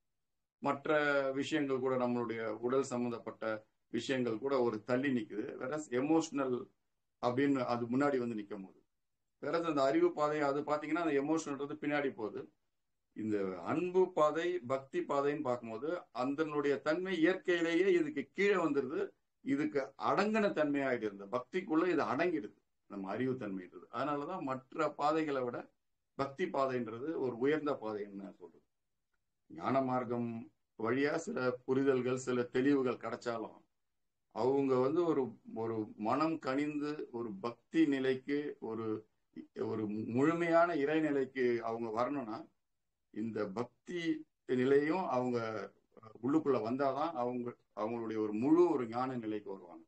[SPEAKER 2] மற்ற விஷயங்கள் கூட, நம்மளுடைய உடல் சம்பந்தப்பட்ட விஷயங்கள் கூட ஒரு தள்ளி நிக்குது. வேற எமோஷனல் அப்படின்னு அது முன்னாடி வந்து நிற்கும் போது, வேற அந்த அறிவு பாதை அது பாத்தீங்கன்னா அந்த எமோஷனல்ன்றது பின்னாடி போகுது. இந்த அன்பு பாதை, பக்தி பாதைன்னு பார்க்கும்போது அதனுடைய தன்மை இயற்கையிலேயே இதுக்கு கீழே வந்துருது. இதுக்கு அடங்கின தன்மையாயிட்டு இருந்த பக்திக்குள்ள இது அடங்கிடுது நம்ம அறிவு தன்மைன்றது. அதனாலதான் மற்ற பாதைகளை விட பக்தி பாதைன்றது ஒரு உயர்ந்த பாதைன்னு சொல்றது. ஞான மார்க்கம் வழியா சில புரிதல்கள், சில தெளிவுகள் கிடைச்சாலும் அவங்க வந்து ஒரு ஒரு மனம் கனிந்து ஒரு பக்தி நிலைக்கு, ஒரு ஒரு முழுமையான இறைநிலைக்கு அவங்க வரணும்னா இந்த பக்தி நிலையும் அவங்க உள்ளுக்குள்ள வந்தாதான் அவங்க அவங்களுடைய ஒரு முழு ஒரு ஞான நிலைக்கு வருவாங்க.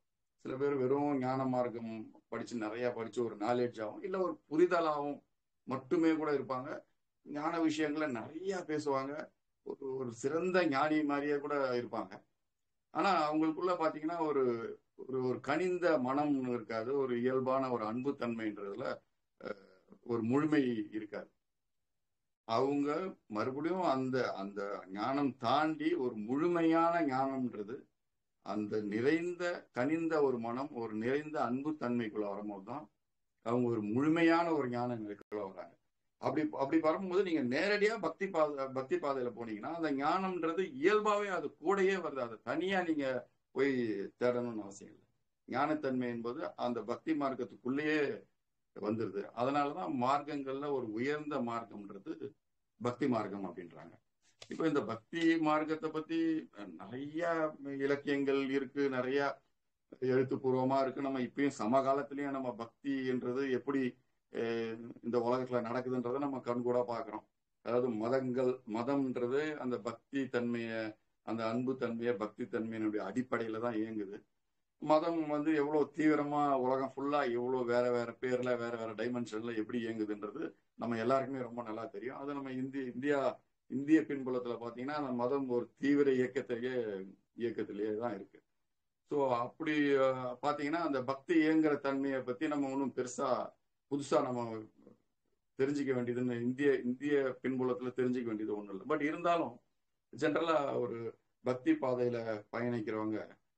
[SPEAKER 2] சில பேர் வெறும் ஞான மார்க்கம் படிச்சு நிறைய படிச்சு ஒரு நாலேஜ் ஆகும், இல்லை ஒரு புரிதலாகவும் மட்டுமே கூட இருப்பாங்க. ஞான விஷயங்களை நிறைய பேசுவாங்க, ஒரு ஒரு சிறந்த ஞானி மாதிரியே கூட இருப்பாங்க. ஆனா அவங்களுக்குள்ள பாத்தீங்கன்னா ஒரு ஒரு ஒரு கனிந்த மனம்னு இருக்காது, ஒரு இயல்பான ஒரு அன்பு தன்மைன்றதுல ஒரு முழுமை இருக்காது. அவங்க மறுபடியும் அந்த அந்த ஞானம் தாண்டி ஒரு முழுமையான ஞானம்ன்றது அந்த நிறைந்த கனிந்த ஒரு மனம், ஒரு நிறைந்த அன்பு தன்மைக்குள்ள வரும்போது தான் அவங்க ஒரு முழுமையான ஒரு ஞான நிலைக்குள்ள வராங்க. அப்படி அப்படி வரும்போது நீங்க நேரடியா பக்தி பாதை பக்தி பாதையில போனீங்கன்னா அந்த ஞானம்ன்றது இயல்பாவே அது கூடயே வருது. அதை தனியா நீங்க போய் தேடணும்னு அவசியம் இல்லை. ஞானத்தன்மை என்பது அந்த பக்தி மார்க்கத்துக்குள்ளேயே வந்துருது. அதனாலதான் மார்க்கங்கள்ல ஒரு உயர்ந்த மார்க்கம்ன்றது பக்தி மார்க்கம் அப்படின்றாங்க. இப்ப இந்த பக்தி மார்க்கத்தை பத்தி நிறைய இலக்கியங்கள் இருக்கு, நிறைய எழுத்துப்பூர்வமா இருக்கு. நம்ம இப்பயும் சமகாலத்திலயும் நம்ம பக்தி என்றது எப்படி இந்த உலகத்துல நடக்குதுன்றதை நம்ம கண்கூடா பாக்குறோம். அதாவது மதங்கள் மதம்ன்றது அந்த பக்தி தன்மைய, அந்த அன்பு தன்மைய பக்தி தன்மையினுடைய அடிப்படையில தான் இயங்குது. மதம் வந்து எவ்வளவு தீவிரமா உலகம் ஃபுல்லா எவ்வளவு வேற வேற பேர்ல வேற வேற டைமென்ஷன்ல எப்படி இயங்குதுன்றது நம்ம எல்லாருக்குமே ரொம்ப நல்லா தெரியும். அது நம்ம இந்திய இந்தியா இந்திய பின்புலத்துல பாத்தீங்கன்னா அந்த மதம் ஒரு தீவிர இயக்கத்திலேயே இயக்கத்திலேயே தான் இருக்கு. ஸோ அப்படி பாத்தீங்கன்னா அந்த பக்தி இயங்குற தன்மையை பத்தி நம்ம ஒன்றும் பெருசா புதுசா நம்ம தெரிஞ்சுக்க வேண்டியதுன்னு இந்திய இந்திய பின்புலத்துல தெரிஞ்சுக்க வேண்டியது ஒன்றும் இல்லை. பட் இருந்தாலும் ஜென்ரலா ஒரு பக்தி பாதையில பயணிக்கிறவங்க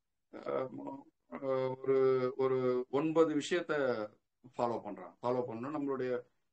[SPEAKER 2] ஒரு ஒரு ஒன்பது விஷயத்த ஃபாலோ பண்றாங்க. ஃபாலோ பண்ணணும் நம்மளுடைய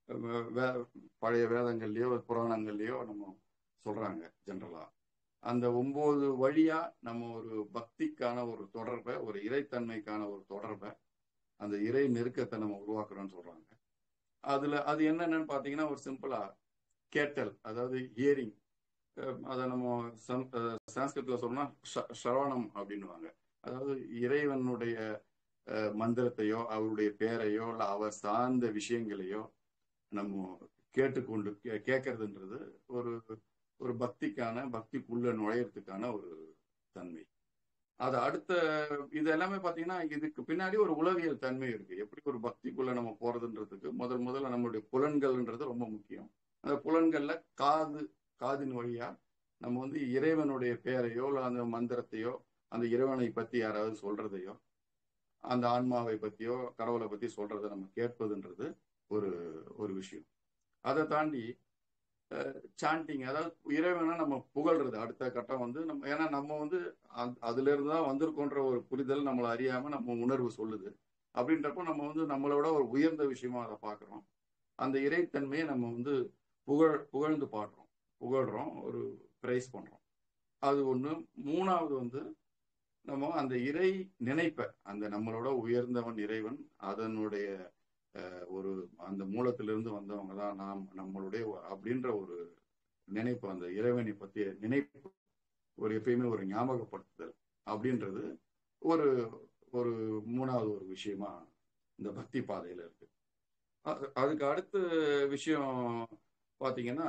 [SPEAKER 2] பழைய வேதங்கள்லயோ புராணங்கள்லயோ நம்ம சொல்றாங்க. ஜென்ரலா அந்த ஒன்பது வழியா நம்ம ஒரு பக்திக்கான ஒரு தொடர்பை, ஒரு இறைத்தன்மைக்கான ஒரு தொடர்பை, அந்த இறை நெருக்கத்தை நம்ம உருவாக்குறோம்னு சொல்றாங்க. அதுல அது என்னென்னு பாத்தீங்கன்னா ஒரு சிம்பிளா கேட்டல், அதாவது ஹியரிங். அதை நம்ம சான்ஸ்கிருத்ல சொன்னா ஸ்ரவணம் அப்படின்னுவாங்க. அதாவது இறைவனுடைய மந்திரத்தையோ அவருடைய பேரையோ இல்லை அவர் சார்ந்த விஷயங்களையோ நம்ம கேட்டுக்கொண்டு கேட்கறதுன்றது ஒரு ஒரு பக்திக்கான பக்திக்குள்ள நுழையறதுக்கான ஒரு தன்மை. அது அடுத்த இது எல்லாமே பாத்தீங்கன்னா இதுக்கு பின்னாடி ஒரு உளவியல் தன்மை இருக்கு. எப்படி ஒரு பக்திக்குள்ள நம்ம போறதுன்றதுக்கு முதல் முதல்ல நம்மளுடைய புலன்கள்ன்றது ரொம்ப முக்கியம். அந்த புலன்கள்ல காது காதின் வழியா நம்ம வந்து இறைவனுடைய பேரையோ இல்லை அந்த மந்திரத்தையோ அந்த இறைவனை பத்தி யாராவது சொல்றதையோ அந்த ஆன்மாவை பத்தியோ கடவுளை பத்தி சொல்றதை நம்ம கேட்பதுன்றது ஒரு ஒரு விஷயம். அதை தாண்டி சாண்டிங், அதாவது இறைவனை நம்ம புகழ்றது அடுத்த கட்டம் வந்து நம்ம, ஏன்னா நம்ம வந்து அதுல இருந்து தான் வந்திருக்கோன்ற ஒரு புரிதல் நம்மளை அறியாம நம்ம உணர்வு சொல்லுது. அப்படின்றப்போ நம்ம வந்து நம்மளோட ஒரு உயர்ந்த விஷயமா அதை பார்க்குறோம். அந்த இறைத்தன்மையை நம்ம வந்து புகழ் புகழ்ந்து பாடுறோம், புகழ்றோம், ஒரு பிரைஸ் பண்றோம். அது ஒண்ணு. மூணாவது வந்து நம்ம அந்த இறை நினைப்ப, அந்த நம்மளோட உயர்ந்தவன் இறைவன், அதனுடைய ஒரு அந்த மூலத்திலிருந்து வந்தவங்க தான் நாம், நம்மளுடைய அப்படின்ற ஒரு நினைப்பு, அந்த இறைவனை பற்றிய நினைப்பு, ஒரு எப்பயுமே ஒரு ஞாபகப்படுத்துதல் அப்படின்றது ஒரு ஒரு மூணாவது ஒரு விஷயமா இந்த பக்தி பாதையில இருக்கு. அதுக்கு அடுத்த விஷயம் பாத்தீங்கன்னா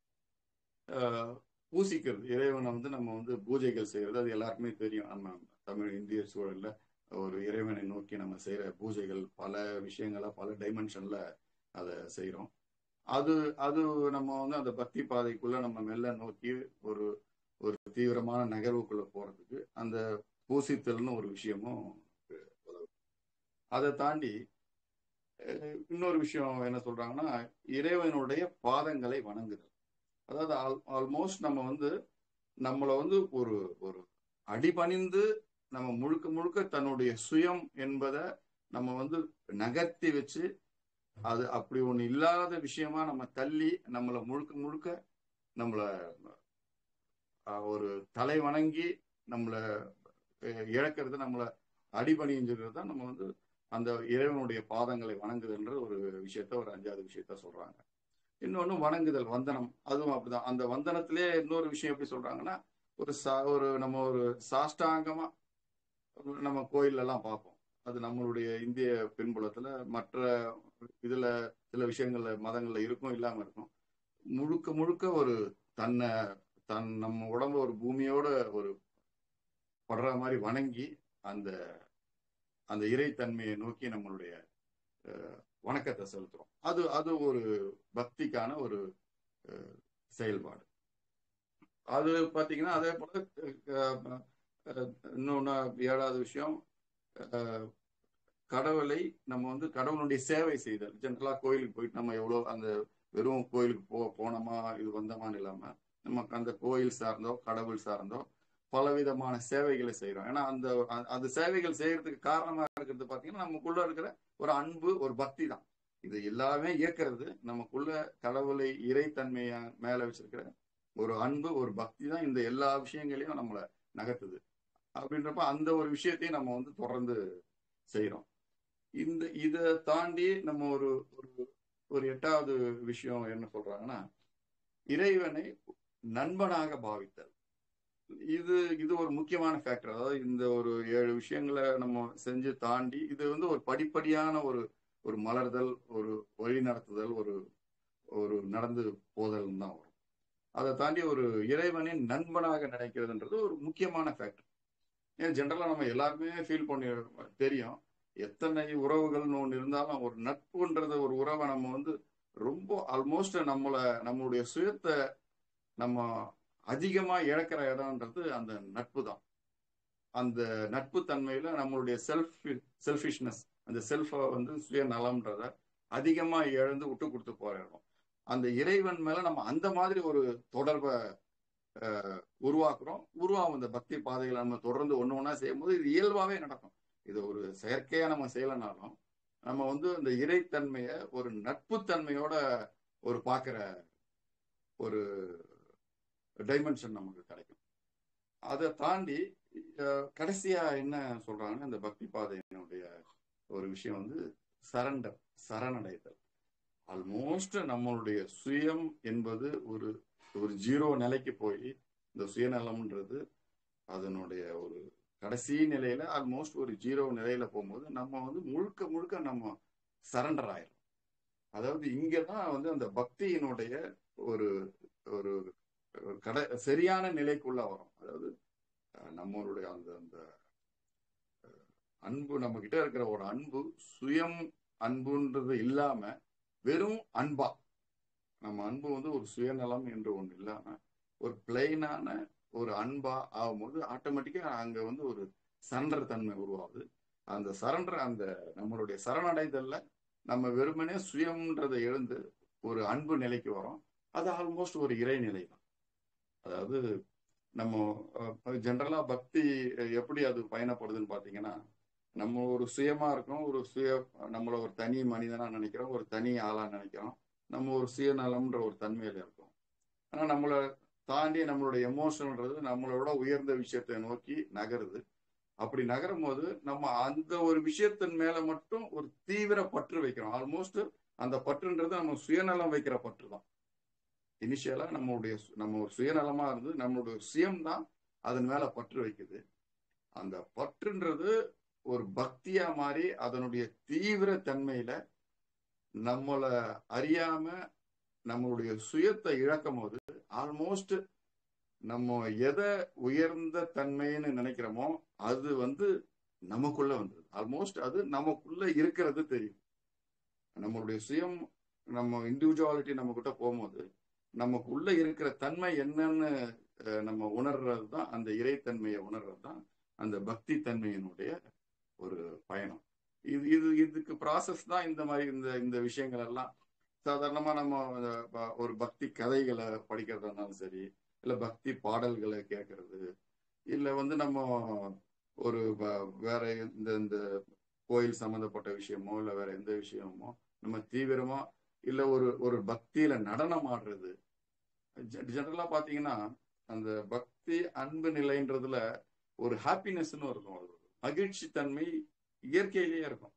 [SPEAKER 2] பூசிக்கிறது. இறைவனை வந்து நம்ம வந்து பூஜைகள் செய்யறது, அது எல்லாருக்குமே தெரியும். நம்ம தமிழ் இந்திய சூழல்ல ஒரு இறைவனை நோக்கி நம்ம செய்யற பூஜைகள் பல விஷயங்கள பல டைமென்ஷன்ல அதை செய்யறோம். அது அது நம்ம வந்து அந்த பக்தி பாதைக்குள்ள நம்ம மெல்ல நோக்கி ஒரு ஒரு தீவிரமான நகர்வுக்குள்ள போறதுக்கு அந்த பூசித்தல்னு ஒரு விஷயமும் உதவும். அதை தாண்டி இன்னொரு விஷயம் என்ன சொல்றாங்கன்னா இறைவனுடைய பாதங்களை வணங்குதல். அதாவது ஆல்மோஸ்ட் நம்ம வந்து நம்மளை வந்து ஒரு ஒரு அடிபணிந்து நம்ம முழுக்க முழுக்க தன்னுடைய சுயம் என்பதை நம்ம வந்து நகர்த்தி வச்சு அது அப்படி ஒண்ணு இல்லாத விஷயமா நம்ம தள்ளி நம்மளை முழுக்க முழுக்க நம்மள ஒரு தலை வணங்கி நம்மளை இழக்கிறது, நம்மளை அடிபணிஞ்சுக்கிறது தான் நம்ம வந்து அந்த இறைவனுடைய பாதங்களை வணங்குதல்ன்ற ஒரு விஷயத்த, ஒரு அஞ்சாவது விஷயத்த சொல்றாங்க. இன்னொன்னு வணங்குதல், வந்தனம். அதுவும் அப்படிதான். அந்த வந்தனத்திலே இன்னொரு விஷயம் எப்படி சொல்றாங்கன்னா ஒரு சா ஒரு நம்ம ஒரு சாஷ்டாங்கமா நம்ம கோயில் எல்லாம் பார்ப்போம். அது நம்மளுடைய இந்திய பின்புலத்துல மற்ற இதுல சில விஷயங்கள்ல மதங்கள்ல இருக்கும், இல்லாம இருக்கும். முழுக்க முழுக்க ஒரு தன்னை தன் நம்ம உடம்பு ஒரு பூமியோட ஒரு படுற மாதிரி வணங்கி அந்த அந்த இறைத்தன்மையை நோக்கி நம்மளுடைய வணக்கத்தை செலுத்துறோம். அது அது ஒரு பக்திக்கான ஒரு செயல்பாடு. அது பாத்தீங்கன்னா அதே போல இன்னொன்னு ஏழாவது விஷயம், கடவுளை நம்ம வந்து கடவுளுடைய சேவை செய்தல். ஜென்ரலா கோயிலுக்கு போயிட்டு நம்ம எவ்வளவு அந்த வெறும் கோயிலுக்கு போ போனோமா இது வந்தோமான்னு இல்லாம நமக்கு அந்த கோயில் சார்ந்தோ கடவுள் சார்ந்தோ பலவிதமான சேவைகளை செய்யறோம். ஏன்னா அந்த அந்த சேவைகள் செய்யறதுக்கு காரணமா இருக்கிறது பாத்தீங்கன்னா நமக்குள்ள இருக்கிற ஒரு அன்பு, ஒரு பக்தி தான். இது எல்லாமே இயக்கிறது நமக்குள்ள கடவுளை இறைத்தன்மைய மேல வச்சிருக்கிற ஒரு அன்பு, ஒரு பக்தி தான் இந்த எல்லா விஷயங்களையும் நம்மளை நகர்த்துது. அப்படின்றப்ப அந்த ஒரு விஷயத்தையும் நம்ம வந்து தொடர்ந்து செய்யறோம். இந்த இதை தாண்டி நம்ம ஒரு ஒரு எட்டாவது விஷயம் என்ன சொல்றாங்கன்னா, இறைவனை நண்பனாக பாவித்தல். இது இது ஒரு முக்கியமான ஃபேக்டர். அதாவது இந்த ஒரு ஏழு விஷயங்களை நம்ம செஞ்சு தாண்டி இது வந்து ஒரு படிப்படியான ஒரு ஒரு மலர்தல், ஒரு வழி நடத்துதல், ஒரு ஒரு நடந்து போதல் தான் வரும். அதை தாண்டி ஒரு இறைவனின் நண்பனாக நினைக்கிறதுன்றது ஒரு முக்கியமான ஃபேக்டர். ஏன் ஜென்ரலா நம்ம எல்லாருமே ஃபீல் பண்ணி தெரியும், எத்தனை உறவுகள்னு ஒன்று இருந்தாலும் ஒரு நட்புன்றது ஒரு உறவை நம்ம வந்து ரொம்ப ஆல்மோஸ்ட் நம்மளை நம்மளுடைய சுயத்தை நம்ம அதிகமா இழக்கிற இடம்ன்றது அந்த நட்பு தான். அந்த நட்பு தன்மையில நம்மளுடைய செல்ஃப் செல்ஃபிஷ்னஸ், அந்த செல்ஃபை வந்து சுயநலம்ன்றத அதிகமா இழந்து விட்டு கொடுத்து போற இடம். அந்த இறைவன் மேல நம்ம அந்த மாதிரி ஒரு தொடர்பை உருவாக்குறோம். உருவாகும் இந்த பக்தி பாதைகளை நம்ம தொடர்ந்து ஒண்ணு ஒண்ணா செய்யும் போது இது இயல்பாவே நடக்கும். இது ஒரு செயற்கையா நம்ம செய்யலனாலும் நம்ம வந்து அந்த இறைத்தன்மைய ஒரு நட்புத்தன்மையோட ஒரு பார்க்கிற ஒரு டைமென்ஷன் நமக்கு கிடைக்கும். அதை தாண்டி கடைசியா என்ன சொல்றாங்கன்னா, இந்த பக்தி பாதையினுடைய ஒரு விஷயம் வந்து சரண்டர், சரணடைதல். ஆல்மோஸ்ட் நம்மளுடைய சுயம் என்பது ஒரு ஒரு ஜீரோ நிலைக்கு போய் இந்த சுயநலம்ன்றது அதனுடைய ஒரு கடைசி நிலையில ஆல்மோஸ்ட் ஒரு ஜீரோ நிலையில போகும்போது நம்ம வந்து முழுக்க முழுக்க நம்ம சரண்டர் ஆயிடும். அதாவது இங்கதான் வந்து அந்த பக்தியினுடைய ஒரு ஒரு கடை சரியான நிலைக்குள்ள வரும். அதாவது நம்மளுடைய அந்த அந்த அன்பு, நம்ம கிட்ட இருக்கிற ஒரு அன்பு சுயம் அன்புன்றது இல்லாம வெறும் அன்பா, நம்ம அன்பு வந்து ஒரு சுயநலம் என்று ஒன்று இல்லாம ஒரு பிளைனான ஒரு அன்பா ஆகும்போது ஆட்டோமேட்டிக்கா அங்க வந்து ஒரு சரண்டர் தன்மை உருவாகுது. அந்த சரண்டர், அந்த நம்மளுடைய சரணடைதல்ல நம்ம வெறுமனே சுயம்ன்றதை எழுந்து ஒரு அன்பு நிலைக்கு வரோம். அது ஆல்மோஸ்ட் ஒரு இறைநிலை தான். அதாவது நம்ம ஜென்ரலா பக்தி எப்படி அது பயணப்படுதுன்னு பாத்தீங்கன்னா, நம்ம ஒரு சுயமா இருக்கோம், ஒரு சுய நம்மள ஒரு தனி மனிதனா நினைக்கிறோம், ஒரு தனி ஆளா நினைக்கிறோம், நம்ம ஒரு சுயநலம்ன்ற ஒரு தன்மையில இருக்கோம். ஆனா நம்மளை தாண்டி நம்மளுடைய எமோஷன்ன்றது நம்மளோட உயர்ந்த விஷயத்தை நோக்கி நகருது. அப்படி நகரும் போது நம்ம அந்த ஒரு விஷயத்தின் மேல மட்டும் ஒரு தீவிர பற்று வைக்கிறோம். ஆல்மோஸ்ட் அந்த பற்றுன்றது நம்ம சுயநலம் வைக்கிற பற்று தான். இனிஷியலா நம்மளுடைய நம்ம ஒரு சுயநலமா இருந்து நம்மளுடைய சுயம் தான் அதன் மேல பற்று வைக்குது. அந்த பற்றுன்றது ஒரு பக்தியா மாறி அதனுடைய தீவிர தன்மையில நம்மளை அறியாம நம்மளுடைய சுயத்தை இழக்கும் போது ஆல்மோஸ்ட் நம்ம எதை உயர்ந்த தன்மைன்னு நினைக்கிறோமோ அது வந்து நமக்குள்ள வந்தது. ஆல்மோஸ்ட் அது நமக்குள்ள இருக்கிறது தெரியும். நம்மளுடைய சுயம், நம்ம இண்டிவிஜுவாலிட்டி நம்ம கிட்ட போகும்போது நமக்குள்ள இருக்கிற தன்மை என்னன்னு நம்ம உணர்றது தான், அந்த இறைத்தன்மையை உணர்றது தான் அந்த பக்தி தன்மையினுடைய ஒரு பயணம். இது இது இதுக்கு ப்ராசஸ் தான் இந்த மாதிரி இந்த இந்த விஷயங்கள் எல்லாம். சாதாரணமா நம்ம ஒரு பக்தி கதைகளை படிக்கிறதா இருந்தாலும் சரி, இல்ல பக்தி பாடல்களை கேட்கறது, இல்ல வந்து நம்ம ஒரு வேற இந்த இந்த கோயில் சம்பந்தப்பட்ட விஷயமோ இல்ல வேற எந்த விஷயமோ நம்ம தீவிரமா இல்ல ஒரு ஒரு பக்தியில நடனம் ஆடுறது. ஜெனரலா பாத்தீங்கன்னா அந்த பக்தி அன்பு நிலைன்றதுல ஒரு ஹாப்பினஸ்ன்னு இருக்கும், மகிழ்ச்சி தன்மை இயற்கையிலேயே இருக்கும்.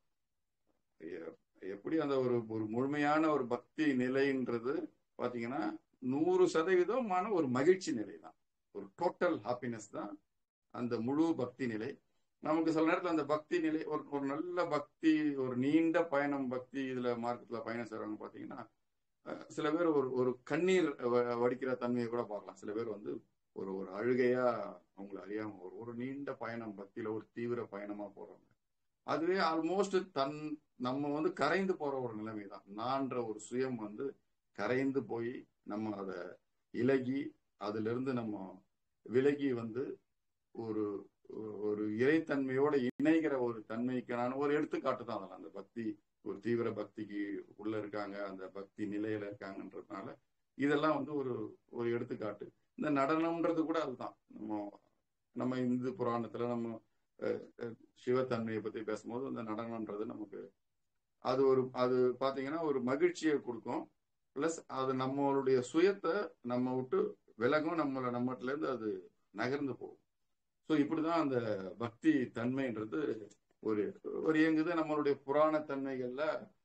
[SPEAKER 2] எப்படி அந்த ஒரு ஒரு முழுமையான ஒரு பக்தி நிலைன்றது பாத்தீங்கன்னா நூறு சதவீதமான ஒரு மகிழ்ச்சி நிலை தான், ஒரு டோட்டல் ஹாப்பினஸ் தான் அந்த முழு பக்தி நிலை. நமக்கு சில நேரத்தில் அந்த பக்தி நிலை ஒரு ஒரு நல்ல பக்தி, ஒரு நீண்ட பயணம் பக்தி இதுல மார்க்கத்துல பயணம் செய்றவங்க பாத்தீங்கன்னா சில பேர் ஒரு ஒரு கண்ணீர் வடிக்கிற தன்மையை கூட பார்க்கலாம். சில பேர் வந்து ஒரு ஒரு அழுகையா அவங்களை அறியாம ஒரு ஒரு நீண்ட பயணம் பக்தியில ஒரு தீவிர பயணமா போறாங்க. அதுவே ஆல்மோஸ்ட் தன் நம்ம வந்து கரைந்து போற ஒரு நிலைமை தான். நான்ற ஒரு சுயம் வந்து கரைந்து போய் நம்ம அதை இலகி அதுல இருந்து நம்ம விலகி வந்து ஒரு ஒரு இறைத்தன்மையோட இணைகிற ஒரு தன்மைக்கான ஒரு எடுத்துக்காட்டு தான் அதெல்லாம். அந்த பக்தி ஒரு தீவிர பக்திக்கு உள்ள இருக்காங்க, அந்த பக்தி நிலையில இருக்காங்கன்றதுனால இதெல்லாம் வந்து ஒரு ஒரு எடுத்துக்காட்டு. இந்த நடனம்ன்றது கூட அதுதான். நம்ம நம்ம இந்து புராணத்துல நம்ம சிவத்தன்மையை பத்தி பேசும்போது அந்த நடனம்ன்றது நமக்கு அது ஒரு அது பாத்தீங்கன்னா ஒரு மகிழ்ச்சியை கொடுக்கும். பிளஸ் அது நம்மளுடைய சுயத்தை நம்ம விட்டு விலகும், நம்மள நம்மகிட்ட இருந்து அது நகர்ந்து போகும். ஸோ இப்படிதான் அந்த பக்தி தன்மைன்றது ஒரு ஒரு இயங்குது. நம்மளுடைய புராண தன்மைகள்ல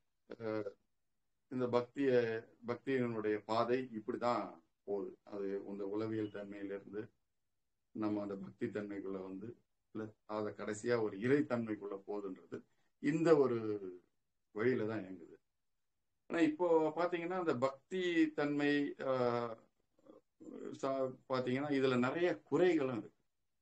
[SPEAKER 2] இந்த பக்திய பக்தியினுடைய பாதை இப்படிதான் போகுது. அது இந்த உளவியல் தன்மையிலிருந்து நம்ம அந்த பக்தி தன்மைக்குள்ள வந்து அதை கடைசியா ஒரு இறைத்தன்மைக்குள்ள போகுதுன்றது இந்த ஒரு வழியில தான் இயங்குது. ஆனா இப்போ பாத்தீங்கன்னா அந்த பக்தி தன்மை பாத்தீங்கன்னா இதுல நிறைய குறைகளும் இருக்கு.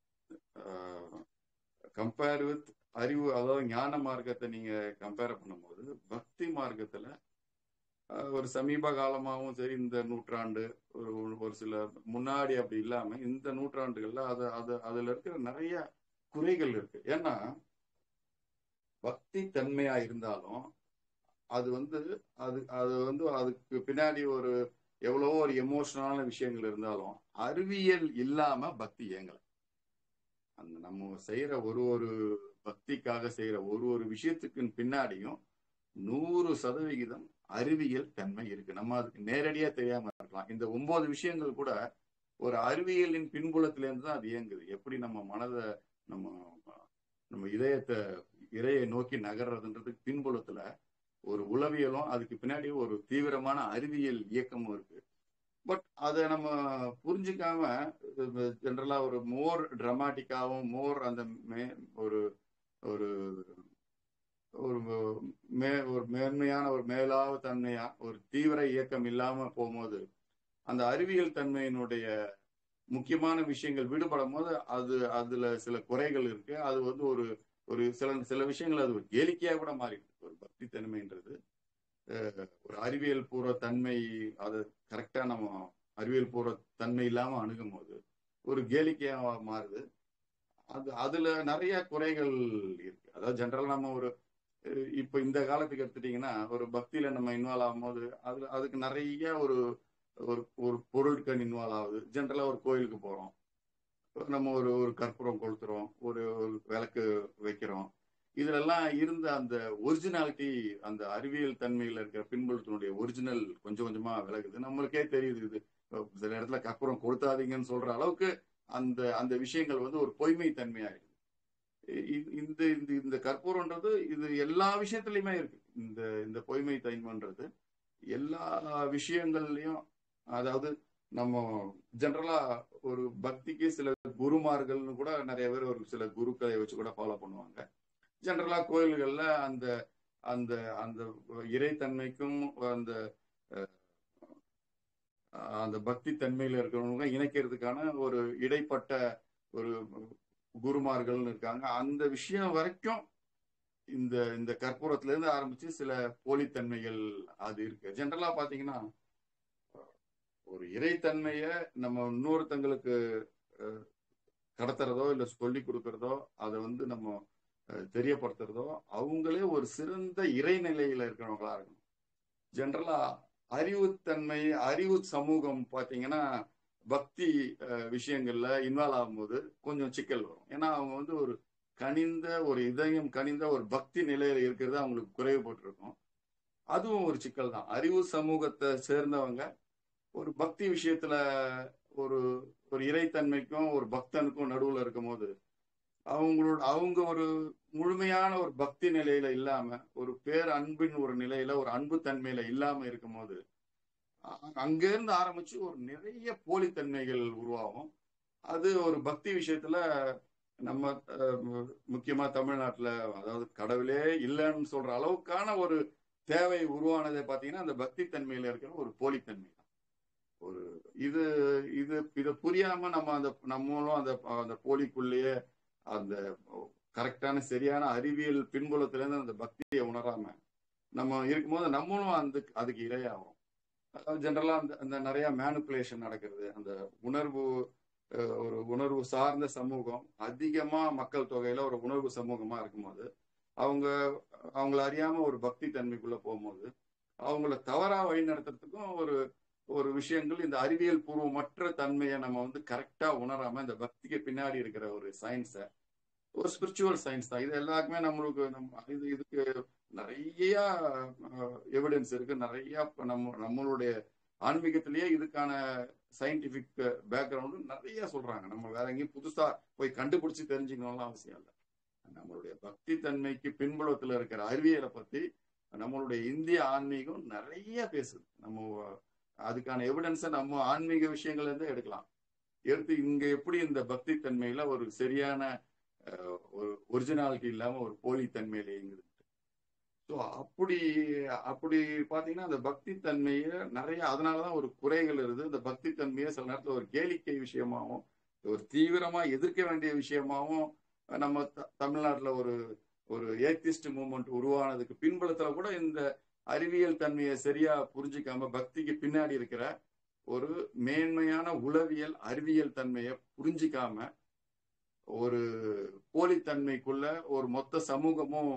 [SPEAKER 2] கம்பேர் வித் அறிவு, அதாவது ஞான மார்க்கத்தை நீங்க கம்பேர் பண்ணும்போது பக்தி மார்க்கத்துல ஒரு சமீப காலமாகவும் சரி, இந்த நூற்றாண்டு ஒரு ஒரு சில முன்னாடி அப்படி இல்லாம இந்த நூற்றாண்டுகள்ல அது அது அதுல இருக்கிற நிறைய குறைகள் இருக்கு. ஏன்னா பக்தி தன்மையா இருந்தாலும் அது வந்து அது அது வந்து அதுக்கு பின்னாடி ஒரு எவ்வளவோ ஒரு எமோஷனலான விஷயங்கள் இருந்தாலும் அறிவியல் இல்லாம பக்தி இயங்கல. அந்த நம்ம செய்யற ஒரு ஒரு பக்திக்காக செய்யற ஒரு ஒரு விஷயத்துக்கு பின்னாடியும் நூறு சதவிகிதம் அறிவியல் தன்மை இருக்கு. நம்ம அதுக்கு நேரடியா தெரியாம இருக்கலாம். இந்த ஒன்பது விஷயங்கள் கூட ஒரு அறிவியலின் பின்புலத்திலேருந்து தான் அது இயங்குது. எப்படி நம்ம மனதை நம்ம நம்ம இதயத்தை இறையை நோக்கி நகர்றதுன்றதுக்கு பின்புலத்துல ஒரு உளவியலும் அதுக்கு பின்னாடி ஒரு தீவிரமான அறிவியல் இயக்கமும் இருக்கு. பட் அதை நம்ம புரிஞ்சுக்காம ஜென்ரலா ஒரு மோர் டிராமாட்டிக்காவும் மோர் அந்த மே ஒரு ஒரு ஒரு மே ஒரு மேன்மையான ஒரு மேலாவ தன்மையா ஒரு தீவிர இயக்கம் இல்லாம போகும்போது அந்த அறிவியல் தன்மையினுடைய முக்கியமான விஷயங்கள் விடுபடும் போது அது அதுல சில குறைகள் இருக்கு. அது வந்து ஒரு ஒரு சில சில விஷயங்கள் அது ஒரு கேளிக்கையா கூட மாறிடுது. ஒரு பக்தி தன்மைன்றது ஒரு அறிவியல் பூர்வ தன்மை, அது கரெக்டா நம்ம அறிவியல் பூர்வ தன்மை இல்லாம அணுகும் போது ஒரு கேளிக்கையா மாறுது. அது அதுல நிறைய குறைகள் இருக்கு. அதாவது ஜென்ரலா நம்ம ஒரு இப்ப இந்த காலத்துக்கு எடுத்துட்டீங்கன்னா ஒரு பக்தியில நம்ம இன்வால்வ் ஆகும் போது அதுல அதுக்கு நிறைய ஒரு ஒரு ஒரு பொருட்கள் இன்வால்வ் ஆகுது. ஜென்ரலா ஒரு கோயிலுக்கு போறோம், நம்ம ஒரு ஒரு கற்பூரம் கொளுத்துறோம், ஒரு ஒரு விளக்கு வைக்கிறோம். இதுல எல்லாம் இருந்த அந்த ஒரிஜினாலிட்டி, அந்த அறிவியல் தன்மையில இருக்கிற பின்புலத்தினுடைய ஒரிஜினல் கொஞ்சம் கொஞ்சமா விலகுது. நம்மளுக்கே தெரியுது. இது சில இடத்துல கற்பூரம் கொளுத்தாதீங்கன்னு சொல்ற அளவுக்கு அந்த அந்த விஷயங்கள் வந்து ஒரு பொய்மை தன்மையாயிடுது. இந்த இந்த இந்த கற்பூரம்ன்றது இது எல்லா விஷயத்துலயுமே இருக்கு. இந்த இந்த பொய்மை தன்மைன்றது எல்லா விஷயங்கள்லயும். அதாவது நம்ம ஜென்ரலா ஒரு பக்திக்கு சில குருமார்கள்னு கூட நிறைய பேர் ஒரு சில குருக்களை வச்சு கூட ஃபாலோ பண்ணுவாங்க. ஜென்ரலா கோயில்கள்ல அந்த அந்த அந்த இறைத்தன்மைக்கும் அந்த அந்த பக்தி தன்மையில இருக்கிறவங்க இணைக்கிறதுக்கான ஒரு இடைப்பட்ட ஒரு குருமார்கள்னு இருக்காங்க. அந்த விஷயம் வரைக்கும் இந்த இந்த கற்பூரத்துல இருந்து ஆரம்பிச்சு சில போலித்தன்மைகள் அது இருக்கு. ஜென்ரலா பாத்தீங்கன்னா ஒரு இறைத்தன்மைய நம்ம இன்னொருத்தங்களுக்கு கடத்துறதோ இல்ல சொல்லி கொடுக்கறதோ அதை வந்து நம்ம தெரியப்படுத்துறதோ அவங்களே ஒரு சிறந்த இறைநிலையில இருக்கிறவங்களா இருக்கணும். ஜென்ரலா அறிவுத்தன்மை அறிவு சமூகம் பாத்தீங்கன்னா பக்தி விஷயங்கள்ல இன்வால்வ் ஆகும்போது கொஞ்சம் சிக்கல் வரும். ஏன்னா அவங்க வந்து ஒரு கனிந்த ஒரு இதயம் கனிந்த ஒரு பக்தி நிலையில இருக்கிறது அவங்களுக்கு குறைவுபட்டிருக்கும். அதுவும் ஒரு சிக்கல் தான். அறிவு சமூகத்தை சேர்ந்தவங்க ஒரு பக்தி விஷயத்துல ஒரு ஒரு இறைத்தன்மைக்கும் ஒரு பக்தனுக்கும் நடுவுல இருக்கும் போது அவங்களோட அவங்க ஒரு முழுமையான ஒரு பக்தி நிலையில இல்லாம ஒரு பேர் அன்பின் ஒரு நிலையில ஒரு அன்பு தன்மையில இல்லாம இருக்கும் போது அங்கிருந்து ஆரம்பிச்சு ஒரு நிறைய போலித்தன்மைகள் உருவாகும். அது ஒரு பக்தி விஷயத்துல நம்ம முக்கியமா தமிழ்நாட்டுல அதாவது கடவுளே இல்லைன்னு சொல்ற அளவுக்கான ஒரு தேவை உருவானதை பாத்தீங்கன்னா அந்த பக்தி தன்மையில இருக்கிற ஒரு போலித்தன்மை தான். ஒரு இது இது இதை புரியாம நம்ம அந்த நம்மளும் அந்த அந்த போலிக்குள்ளேயே அந்த கரெக்டான சரியான அறிவியல் பின்புலத்துல இருந்து அந்த பக்தியை உணராம நம்ம இருக்கும்போது நம்மளும் அந்த அதுக்கு இரையாகும். ஜென்ரலா அந்த அந்த நிறைய மேனிப்புலேஷன் நடக்கிறது. அந்த உணர்வு ஒரு உணர்வு சார்ந்த சமூகம் அதிகமா மக்கள் தொகையில ஒரு உணர்வு சமூகமா இருக்கும்போது அவங்க அவங்கள அறியாம ஒரு பக்தி தன்மைக்குள்ள போகும்போது அவங்கள தவறா வழி நடத்துறதுக்கும் ஒரு ஒரு விஷயங்கள் இந்த அறிவியல் பூர்வமற்ற தன்மையை நம்ம வந்து கரெக்டா உணராம இந்த பக்திக்கு பின்னாடி இருக்கிற ஒரு சயின்ஸை ஒரு ஸ்பிரிச்சுவல் சயின்ஸ் தான் இது எல்லாருக்குமே நம்மளுக்கு நம்ம இது இதுக்கு நிறைய எவிடன்ஸ் இருக்கு. நிறைய நம்ம நம்மளுடைய ஆன்மீகத்திலேயே இதுக்கான சயின்டிபிக் பேக்ரவுண்டு நிறைய சொல்றாங்க. நம்ம வேற எங்கேயும் புதுசா போய் கண்டுபிடிச்சு தெரிஞ்சுக்கணும்லாம் அவசியம் இல்லை. நம்மளுடைய பக்தி தன்மைக்கு பின்புலத்துல இருக்கிற அறிவியலை பத்தி நம்மளுடைய இந்திய ஆன்மீகம் நிறைய பேசுது. நம்ம அதுக்கான எவிடன்ஸை நம்ம ஆன்மீக விஷயங்கள்ல இருந்து எடுக்கலாம். எடுத்து இங்க எப்படி இந்த பக்தி தன்மையில ஒரு சரியான ஒரு ஒரிஜினாலிட்டி இல்லாம ஒரு போலி தன்மையில இயங்குது. ஸோ அப்படி அப்படி பாத்தீங்கன்னா அந்த பக்தி தன்மையை நிறைய அதனாலதான் ஒரு குறைகள் இருக்குது. இந்த பக்தி தன்மையை சில நேரத்துல ஒரு கேளிக்கை விஷயமாவும் ஒரு தீவிரமா எதிர்க்க வேண்டிய விஷயமாவும் நம்ம தமிழ்நாட்டுல ஒரு ஒரு ஏத்திஸ்ட் மூவ்மெண்ட் உருவானதுக்கு பின்புலத்துல கூட இந்த அறிவியல் தன்மையை சரியா புரிஞ்சிக்காம பக்திக்கு பின்னாடி இருக்கிற ஒரு மேன்மையான உளவியல் அறிவியல் தன்மையை புரிஞ்சிக்காம ஒரு போலித்தன்மைக்குள்ள ஒரு மொத்த சமூகமும்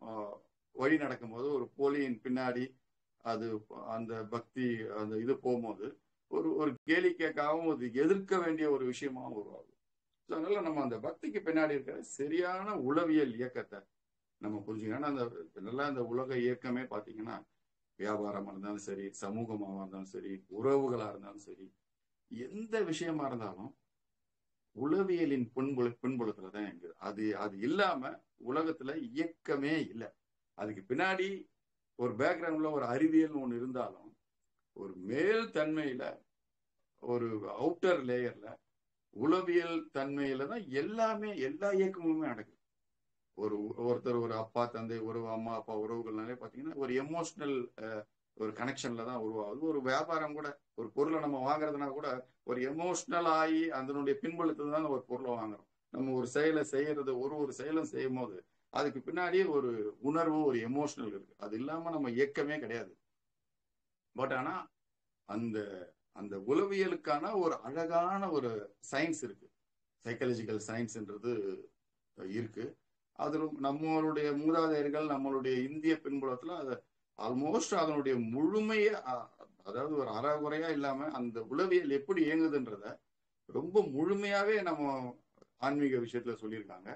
[SPEAKER 2] வழி நடக்கும்போது ஒரு போலியின் பின்னாடி அது அந்த பக்தி அந்த இது போகும்போது ஒரு ஒரு கேளிக்கைக்காகவும் அது எதிர்க்க வேண்டிய ஒரு விஷயமாவும் உருவாகும். ஸோ அதனால நம்ம அந்த பக்திக்கு பின்னாடி இருக்கிற சரியான உளவியல் இயக்கத்தை நம்ம புரிஞ்சுக்கணும். அந்த நல்லா அந்த உலக இயக்கமே பார்த்தீங்கன்னா வியாபாரமா இருந்தாலும் சரி, சமூகமாக இருந்தாலும் சரி, உறவுகளா இருந்தாலும் சரி, எந்த விஷயமா இருந்தாலும் உளவியலின் பின்புல பின்புலத்துல தான் எங்க அது அது இல்லாம உலகத்துல இயக்கமே இல்லை. அதுக்கு பின்னாடி ஒரு பேக்ரவுண்ட்ல ஒரு அறிவியல் ஒண்ணு இருந்தாலும் ஒரு மேல் தன்மையில ஒரு அவுட்டர் லேயர்ல உளவியல் தன்மையில தான் எல்லாமே எல்லா இயக்கமுமே நடக்குது. ஒரு ஒருத்தர் ஒரு அப்பா தந்தை உறவு அம்மா அப்பா உறவுகள்னாலே பாத்தீங்கன்னா ஒரு எமோஷனல் ஒரு கனெக்ஷன்ல தான் உருவாகுது. ஒரு வியாபாரம் கூட ஒரு பொருளை நம்ம வாங்குறதுனா கூட ஒரு எமோஷனல் ஆகி அதனுடைய பின்புலத்துல தான் ஒரு பொருளை வாங்குறோம். நம்ம ஒரு செயலை செய்யறது ஒரு ஒரு செயலும் செய்யும் போது அதுக்கு பின்னாடி ஒரு உணர்வு ஒரு எமோஷனல் இருக்கு. அது இல்லாம நம்ம இயக்கமே கிடையாது. பட் ஆனா அந்த அந்த உளவியலுக்கான ஒரு அழகான ஒரு சயின்ஸ் இருக்கு. சைக்காலஜிக்கல் சயின்ஸ்ன்றது இருக்கு. அது நம்மளுடைய மூதாதையர்கள் நம்மளுடைய இந்திய பின்புலத்துல அதை ஆல்மோஸ்ட் அதனுடைய முழுமைய அதாவது ஒரு அறகுறையா இல்லாம அந்த உளவியல் எப்படி இயங்குதுன்றத ரொம்ப முழுமையாவே நம்ம ஆன்மீக விஷயத்துல சொல்லியிருக்காங்க.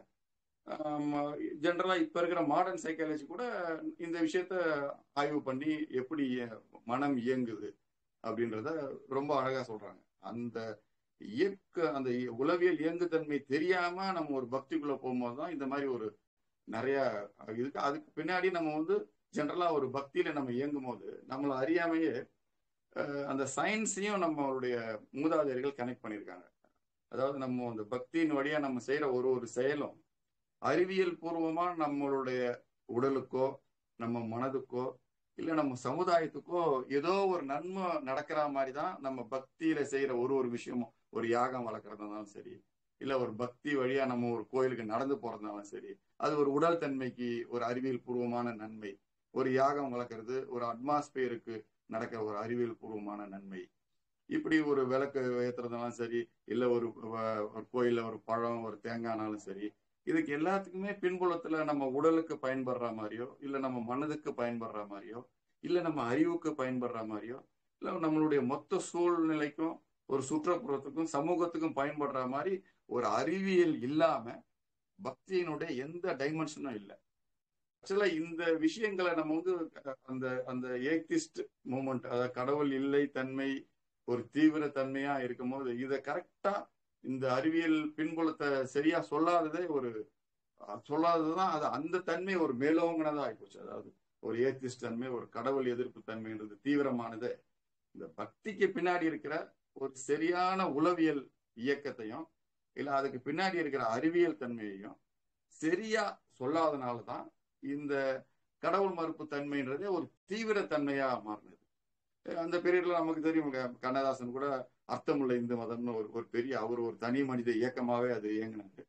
[SPEAKER 2] ஜென்ரலா இப்ப இருக்கிற மாடர்ன் சைக்காலஜி கூட இந்த விஷயத்த ஆய்வு பண்ணி எப்படி மனம் இயங்குது அப்படின்றத ரொம்ப அழகா சொல்றாங்க. அந்த இயக்க அந்த உளவியல் இயங்குதன்மை தெரியாம நம்ம ஒரு பக்திக்குள்ள போகும்போது தான் இந்த மாதிரி ஒரு நிறைய இதுக்கு அதுக்கு பின்னாடி நம்ம வந்து ஜென்ரலா ஒரு பக்தியில நம்ம இயங்கும் போது நம்மளை அறியாமையே அந்த சயின்ஸையும் நம்மளுடைய மூதாதையர்கள் கனெக்ட் பண்ணியிருக்காங்க. அதாவது நம்ம அந்த பக்தியின் வழியா நம்ம செய்யற ஒரு ஒரு செயலும் அறிவியல் பூர்வமா நம்மளுடைய உடலுக்கோ நம்ம மனதுக்கோ இல்ல நம்ம சமுதாயத்துக்கோ ஏதோ ஒரு நன்மை நடக்கிற மாதிரி தான் நம்ம பக்தியில செய்யற ஒரு ஒரு விஷயமும் ஒரு யாகம் வளர்க்கறதுனாலும் சரி, இல்ல ஒரு பக்தி வழியா நம்ம ஒரு கோயிலுக்கு நடந்து போறதுனாலும் சரி, அது ஒரு உடல் தன்மைக்கு ஒரு அறிவியல் பூர்வமான நன்மை. ஒரு யாகம் வளர்க்கறது ஒரு அட்மாஸ்பியருக்கு நடக்கிற ஒரு அறிவியல் பூர்வமான நன்மை. இப்படி ஒரு விளக்கு ஏத்துறதுனாலும் சரி, இல்ல ஒரு கோயில்ல ஒரு பழம் ஒரு தேங்காய்னாலும் சரி, இதுக்கு எல்லாத்துக்குமே பின்புலத்துல நம்ம உடலுக்கு பயன்படுற மாதிரியோ இல்ல நம்ம மனதுக்கு பயன்படுற மாதிரியோ இல்ல நம்ம அறிவுக்கு பயன்படுற மாதிரியோ இல்ல நம்மளுடைய மொத்த சூழ்நிலைக்கும் ஒரு சுற்றுப்புறத்துக்கும் சமூகத்துக்கும் பயன்படுற மாதிரி ஒரு அறிவியல் இல்லாம பக்தியினுடைய எந்த டைமென்ஷனும் இல்லை. ஆக்சுவலா இந்த விஷயங்களை நம்ம வந்து அந்த அந்த ஏத்திஸ்ட் மூமெண்ட் அதாவது கடவுள் இல்லை தன்மை ஒரு தீவிர தன்மையா இருக்கும் போது இதை கரெக்டா இந்த அறிவியல் பின்புலத்தை சரியா சொல்லாததே ஒரு சொல்லாததுதான் அது அந்த தன்மை ஒரு மேலோங்கினதா ஆயிப்போச்சு. அதாவது ஒரு ஏத்திஸ்ட் தன்மை ஒரு கடவுள் எதிர்ப்பு தன்மைன்றது தீவிரமானது இந்த பக்திக்கு பின்னாடி இருக்கிற ஒரு சரியான உளவியல் இயக்கத்தையும் இல்ல அதுக்கு பின்னாடி இருக்கிற அறிவியல் தன்மையையும் சரியா சொல்லாதனாலதான் இந்த கடவுள் மறுப்பு தன்மைன்றதே ஒரு தீவிர தன்மையா மாறினது. அந்த பீரியட்ல நமக்கு தெரியும் கண்ணதாசன் கூட அர்த்தமுள்ள இந்து மதம்னு ஒரு ஒரு பெரிய அவர் ஒரு தனி மனித இயக்கமாவே அது இயங்கினாரு.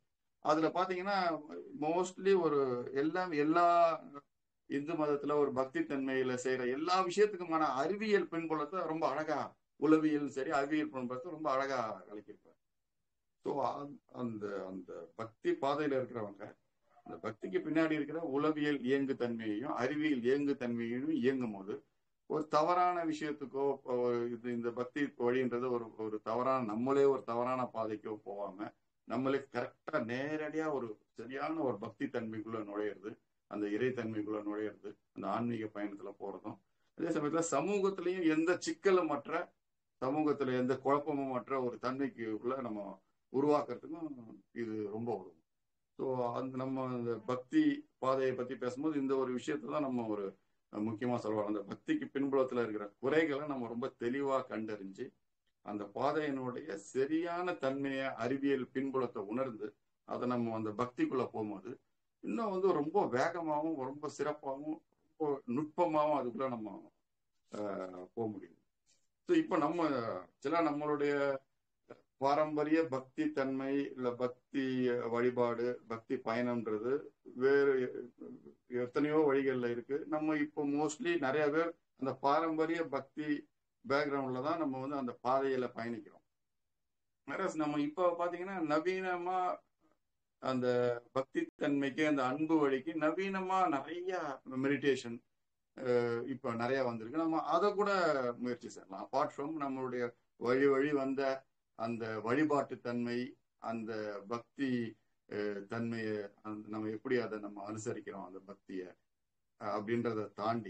[SPEAKER 2] அதுல பாத்தீங்கன்னா மோஸ்ட்லி ஒரு எல்லாம் எல்லா இந்து மதத்துல ஒரு பக்தி தன்மையில செய்யற எல்லா விஷயத்துக்குமான அறிவியல் பின்புலத்தை ரொம்ப அழகா, உளவியல் சரி அறிவியல் பின்புலத்தை ரொம்ப அழகா விளக்கியிருப்பார். ஸோ அந்த அந்த பக்தி பாதையில இருக்கிறவங்க அந்த பக்திக்கு பின்னாடி இருக்கிற உளவியல் இயங்கு தன்மையையும் அறிவியல் இயங்கு தன்மையையும் இயங்கும் போது ஒரு தவறான விஷயத்துக்கோ இது இந்த பக்தி வழின்றது ஒரு ஒரு தவறான நம்மளே ஒரு தவறான பாதைக்கோ போகாம நம்மளே கரெக்டா நேரடியா ஒரு சரியான ஒரு பக்தி தன்மைக்குள்ள நுழையிறது, அந்த இறை தன்மைக்குள்ள நுழையிறது, அந்த ஆன்மீக பயணத்துல போறதும், அதே சமயத்துல சமூகத்திலையும் எந்த சிக்கலும் மற்ற சமூகத்துல எந்த குழப்பமும் மற்ற ஒரு தன்மைக்கு உள்ள நம்ம உருவாக்குறதுக்கும் இது ரொம்ப உதவும். ஸோ அந்த நம்ம இந்த பக்தி பாதையை பத்தி பேசும்போது இந்த ஒரு விஷயத்தை தான் நம்ம ஒரு முக்கியமா சொல்லுவாங்க. அந்த பக்திக்கு பின்புலத்துல இருக்கிற குறைகளை நம்ம ரொம்ப தெளிவா கண்டறிஞ்சு அந்த பாதையினுடைய சரியான தன்மையை அறிவியல் பின்புலத்தை உணர்ந்து அதை நம்ம அந்த பக்திக்குள்ள போகும்போது இன்னும் வந்து ரொம்ப வேகமாகவும் ரொம்ப சிறப்பாகவும் ரொம்ப நுட்பமாகவும் அதுக்குள்ள நம்ம போக முடியும். ஸோ இப்போ நம்ம சில நம்மளுடைய பாரம்பரிய பக்தி தன்மை இல்ல பக்தி வழிபாடு பக்தி பயணம்ன்றது வேறு எத்தனையோ வழிகள்ல இருக்கு. நம்ம இப்போ மோஸ்ட்லி நிறைய பேர் அந்த பாரம்பரிய பக்தி பேக்ரவுண்ட்ல தான் நம்ம வந்து அந்த பாதையில பயணிக்கிறோம். நிறைய நம்ம இப்போ பாத்தீங்கன்னா நவீனமா அந்த பக்தி தன்மைக்கு அந்த அன்பு வழிக்கு நவீனமா நிறைய மெடிடேஷன் இப்போ நிறைய வந்திருக்கு. நம்ம அதை கூட முயற்சி செய்யலாம். அப்பார்ட் ஃப்ரம் நம்மளுடைய வழி வழி வந்த அந்த வழிபாட்டு தன்மை அந்த பக்தி தன்மையை நம்ம எப்படி அதை நம்ம அனுசரிக்கிறோம் அந்த பக்தியை அப்படின்றத தாண்டி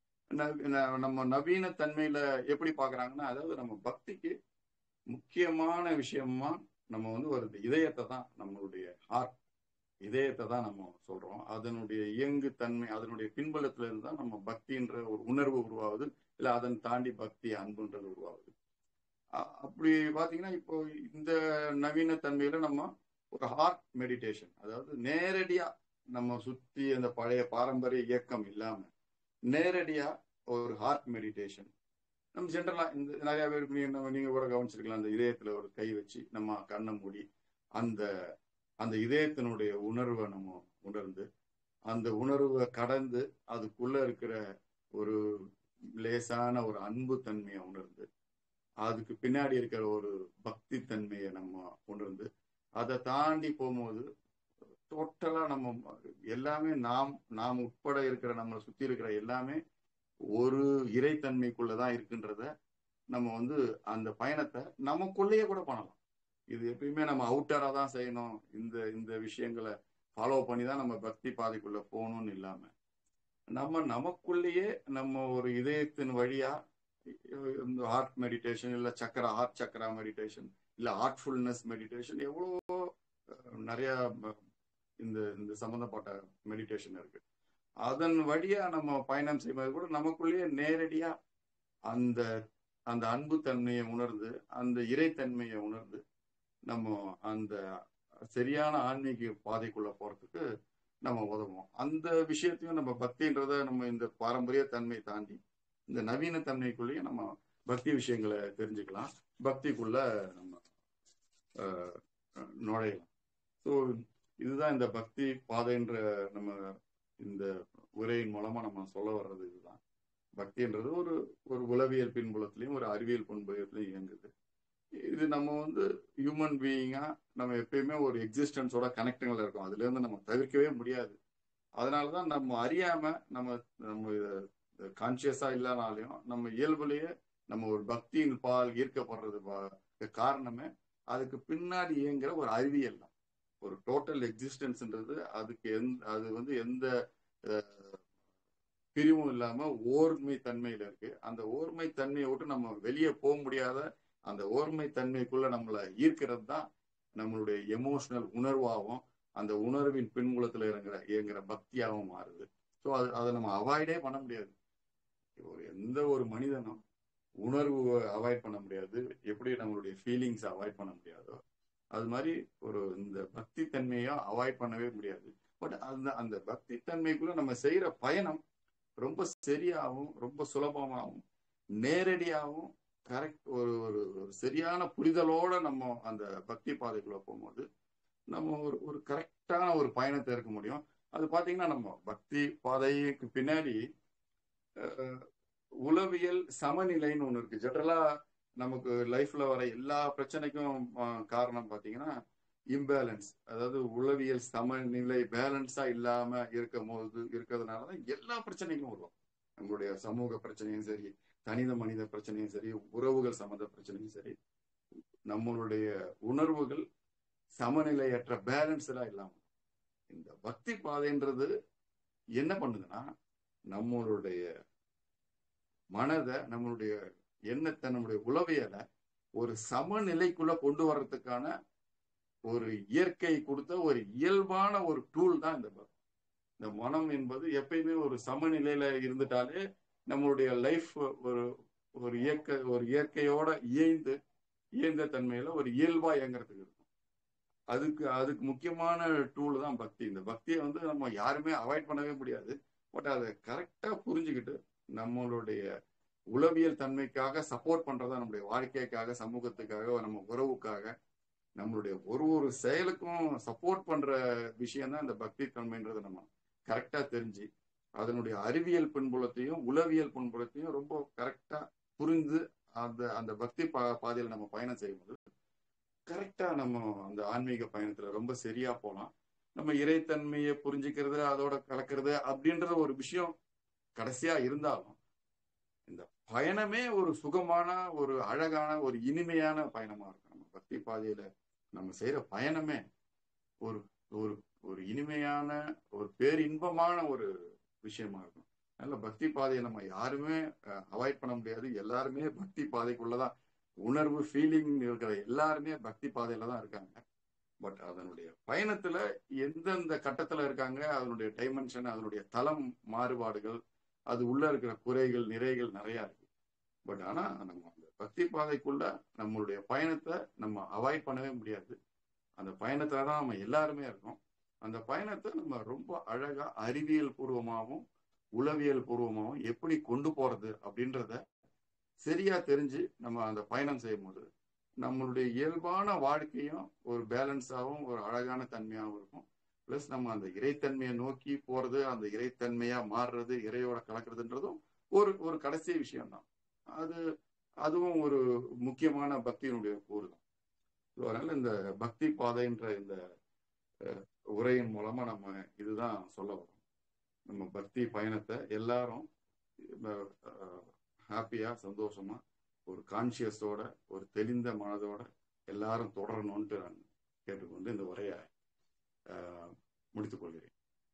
[SPEAKER 2] நம்ம நவீன தன்மையில எப்படி பாக்குறாங்கன்னா, அதாவது நம்ம பக்திக்கு முக்கியமான விஷயமா நம்ம வந்து ஒரு இதயத்தை தான், நம்மளுடைய ஹார்ட் இதயத்தை தான் நம்ம சொல்றோம். அதனுடைய இயங்கு தன்மை அதனுடைய பின்புலத்துல இருந்து தான் நம்ம பக்தின்ற ஒரு உணர்வு உருவாகுது, இல்ல அதன் தாண்டி பக்தி அன்புன்றது உருவாகுது. அப்படி பாத்தீங்கன்னா இப்போ இந்த நவீன தன்மையில நம்ம ஒரு ஹார்ட் மெடிடேஷன், அதாவது நேரடியா நம்ம சுத்தி அந்த பழைய பாரம்பரிய இயக்கம் இல்லாம நேரடியா ஒரு ஹார்ட் மெடிடேஷன் நம்ம ஜென்ரலா இந்த நிறைய பேருக்கு நீங்க நீங்க கூட கவனிச்சிருக்கலாம். அந்த இதயத்துல ஒரு கை வச்சு நம்ம கண்ணை மூடி அந்த அந்த இதயத்தினுடைய உணர்வை நம்ம உணர்ந்து அந்த உணர்வை கடந்து அதுக்குள்ள இருக்கிற ஒரு லேசான ஒரு அன்பு தன்மையை உணர்ந்து அதுக்கு பின்னாடி இருக்கிற ஒரு பக்தி தன்மையை நம்ம உணர்ந்து அதை தாண்டி போகும்போது டோட்டலா நம்ம எல்லாமே நாம் நாம் உட்பட இருக்கிற நம்மளை சுத்தி இருக்கிற எல்லாமே ஒரு இறைத்தன்மைக்குள்ளதான் இருக்குன்றத நம்ம வந்து அந்த பயணத்தை நமக்குள்ளேயே கூட பண்ணலாம். இது எப்பயுமே நம்ம அவுட்டரா தான் செய்யணும், இந்த இந்த விஷயங்களை ஃபாலோ பண்ணி தான் நம்ம பக்தி பாதைக்குள்ள போகணும்னு இல்லாம நம்ம நமக்குள்ளேயே நம்ம ஒரு இதயத்தின் வழியா இந்த ஹார்ட் மெடிடேஷன் இல்ல சக்கரா ஹார்ட் சக்கரா மெடிடேஷன் இல்ல ஹார்ட்ஃபுல்னஸ் மெடிடேஷன் எவ்வளவோ நிறைய இந்த இந்த சம்பந்தப்பட்ட மெடிடேஷன் இருக்கு. அதன் வழியா நம்ம பயணம் செய்வது கூட நமக்குள்ளேயே நேரடியா அந்த அந்த அன்பு தன்மையை உணர்ந்து அந்த இறைத்தன்மையை உணர்ந்து நம்ம அந்த சரியான ஆன்மீக பாதைக்குள்ள போறதுக்கு நம்ம உதவும். அந்த விஷயத்தையும் நம்ம பக்தின்றத நம்ம இந்த பாரம்பரிய தன்மை தாண்டி இந்த நவீன தன்மைக்குள்ளேயும் நம்ம பக்தி விஷயங்களை தெரிஞ்சுக்கலாம், பக்திக்குள்ள நம்ம நுழையலாம். ஸோ இதுதான் இந்த பக்தி பாதைன்ற நம்ம இந்த உரையின் மூலமா நம்ம சொல்ல வர்றது இதுதான். பக்தின்றது ஒரு ஒரு உளவியல் பின்புலத்திலையும் ஒரு அறிவியல் பின்புலத்திலையும் இயங்குது. இது நம்ம வந்து ஹியூமன் பீயிங்கா நம்ம எப்பயுமே ஒரு எக்ஸிஸ்டன்ஸோட கனெக்டிங்ல இருக்கோம், அதுல இருந்து நம்ம தவிர்க்கவே முடியாது. அதனாலதான் நம்ம அறியாம நம்ம நம்ம கான்சியஸா இல்லைனாலையும் நம்ம இயல்புலயே நம்ம ஒரு பக்தியின் பால் ஈர்க்கப்படுறது காரணமே அதுக்கு பின்னாடி இயங்குற ஒரு அறிவியல் தான். ஒரு டோட்டல் எக்ஸிஸ்டன்ஸ்ன்றது அதுக்கு எந்த அது வந்து எந்த பிரிவும் இல்லாம ஓர்மை தன்மையில இருக்கு. அந்த ஓர்மை தன்மையை விட்டு நம்ம வெளியே போக முடியாத அந்த ஓர்மை தன்மைக்குள்ள நம்மளை ஈர்க்கிறது தான் நம்மளுடைய எமோஷனல் உணர்வாகவும் அந்த உணர்வின் பின்புலத்துல இறங்குற இயங்குற பக்தியாகவும் மாறுது. ஸோ அது அதை நம்ம அவாய்டே பண்ண முடியாது. ஒரு எந்த ஒரு மனிதனும் உணர்வு அவாய்ட் பண்ண முடியாது, எப்படி நம்மளுடைய ஃபீலிங்ஸ் அவாய்ட் பண்ண முடியாதோ அது மாதிரி ஒரு இந்த பக்தி தன்மையும் அவாய்ட் பண்ணவே முடியாது. பட் அந்த அந்த பக்தி தன்மைக்குள்ள நம்ம செய்யற பயணம் ரொம்ப சரியாகவும் ரொம்ப சுலபமாகவும் நேரடியாகவும் கரெக்ட் ஒரு ஒரு சரியான புரிதலோட நம்ம அந்த பக்தி பாதைக்குள்ள போகும்போது நம்ம ஒரு ஒரு கரெக்டான ஒரு பயணத்தை இருக்க முடியும். அது பாத்தீங்கன்னா நம்ம பக்தி பாதைக்கு பின்னாடி அஹ், உளவியல் சமநிலைன்னு ஒண்ணு இருக்கு. ஜெனரலா நமக்கு லைஃப்ல வர எல்லா பிரச்சனைக்கும் அஹ், காரணம் பாத்தீங்கன்னா இம்பேலன்ஸ். அதாவது உளவியல் சமநிலை பேலன்ஸா இல்லாம இருக்கும் போது இருக்கிறதுனாலதான் எல்லா பிரச்சனைகளும் வரும். நம்மளுடைய சமூக பிரச்சனையும் சரி, தனித மனித பிரச்சனையும் சரி, உறவுகள் சம்மந்த பிரச்சனையும் சரி, நம்மளுடைய உணர்வுகள் சமநிலையற்ற பேலன்ஸ்டா இல்லாம. இந்த பக்தி பாதைன்றது என்ன பண்ணுதுன்னா, நம்மளுடைய மனதை, நம்மளுடைய எண்ணத்தை, நம்மளுடைய உளவியலை ஒரு சமநிலைக்குள்ள கொண்டு வர்றதுக்கான ஒரு இயற்கை கொடுத்த ஒரு இயல்பான ஒரு டூல் தான் இந்த பக்தி. இந்த மனம் என்பது எப்பயுமே ஒரு சமநிலையில இருந்துட்டாலே நம்மளுடைய லைஃப் ஒரு ஒரு இயற்கை ஒரு இயற்கையோட இயைந்து இயந்த தன்மையில ஒரு இயல்பா இயங்குறதுக்கு இருக்கும். அதுக்கு அதுக்கு முக்கியமான டூல் தான் பக்தி. இந்த பக்தியை வந்து நம்ம யாருமே அவாய்ட் பண்ணவே முடியாது. பட் அதை கரெக்டா புரிஞ்சுக்கிட்டு நம்மளுடைய உளவியல் தன்மைக்காக சப்போர்ட் பண்றதா, நம்முடைய வாழ்க்கைக்காக, சமூகத்துக்காக, நம்ம உறவுக்காக, நம்மளுடைய ஒரு ஒரு செயலுக்கும் சப்போர்ட் பண்ற விஷயம் தான் இந்த பக்தி தன்மைன்றதை நம்ம கரெக்டா தெரிஞ்சு அதனுடைய அறிவியல் பின்புலத்தையும் உளவியல் பின்புலத்தையும் ரொம்ப கரெக்டா புரிந்து அந்த அந்த பக்தி பா பாதையில் நம்ம பயணம் செய்யும்போது கரெக்டா நம்ம அந்த ஆன்மீக பயணத்துல ரொம்ப சரியா போலாம். நம்ம இறைத்தன்மையை புரிஞ்சுக்கிறது, அதோட கலக்கிறது அப்படின்றது ஒரு விஷயம் கடைசியா இருந்தாலும், இந்த பயணமே ஒரு சுகமான, ஒரு அழகான, ஒரு இனிமையான பயணமா இருக்கும். நம்ம பக்தி பாதையில நம்ம செய்யற பயணமே ஒரு ஒரு ஒரு இனிமையான, ஒரு பேரின்பமான ஒரு விஷயமா இருக்கும். அதனால பக்தி பாதையை நம்ம யாருமே அவாய்ட் பண்ண முடியாது. எல்லாருமே பக்தி பாதைக்குள்ளதான் உணர்வு ஃபீலிங் இருக்கிற எல்லாருமே பக்தி பாதையில தான் இருக்காங்க. பட் அதனுடைய பயணத்துல எந்தெந்த கட்டத்துல இருக்காங்க, அதனுடைய டைமென்ஷன், அதனுடைய தளம் மாறுபாடுகள், அது உள்ள இருக்கிற குறைகள் நிறைகள் நிறைய இருக்கு. பட் ஆனா நம்ம அந்த பக்தி பாதைக்குள்ள நம்மளுடைய பயணத்தை நம்ம அவாய்ட் பண்ணவே முடியாது. அந்த பயணத்துல தான் நம்ம எல்லாருமே இருக்கோம். அந்த பயணத்தை நம்ம ரொம்ப அழகா அறிவியல் பூர்வமாகவும் உளவியல் பூர்வமாகவும் எப்படி கொண்டு போறது அப்படின்றத சரியா தெரிஞ்சு நம்ம அந்த பயணம் செய்யும் போது நம்மளுடைய இயல்பான வாழ்க்கையும் ஒரு பேலன்ஸாகவும் ஒரு அழகான தன்மையாகவும் இருக்கும். பிளஸ் நம்ம அந்த இறைத்தன்மையை நோக்கி போறது, அந்த இறைத்தன்மையா மாறுறது, இறையோட கலக்கிறதுன்றதும் ஒரு ஒரு கடைசி விஷயம்தான். அது அதுவும் ஒரு முக்கியமான பக்தியினுடைய கூறு தான். அதனால இந்த பக்தி பாதைன்ற இந்த உரையின் மூலமா நம்ம இதுதான் சொல்ல வரோம். நம்ம பக்தி பயணத்தை எல்லாரும் ஹாப்பியா, சந்தோஷமா, ஒரு கான்சியஸோட, ஒரு தெளிந்த மனதோட எல்லாரும் தொடரணும்ட்டு நான் கேட்டுக்கொண்டு இந்த உரையை முடித்துக் கொள்கிறேன்.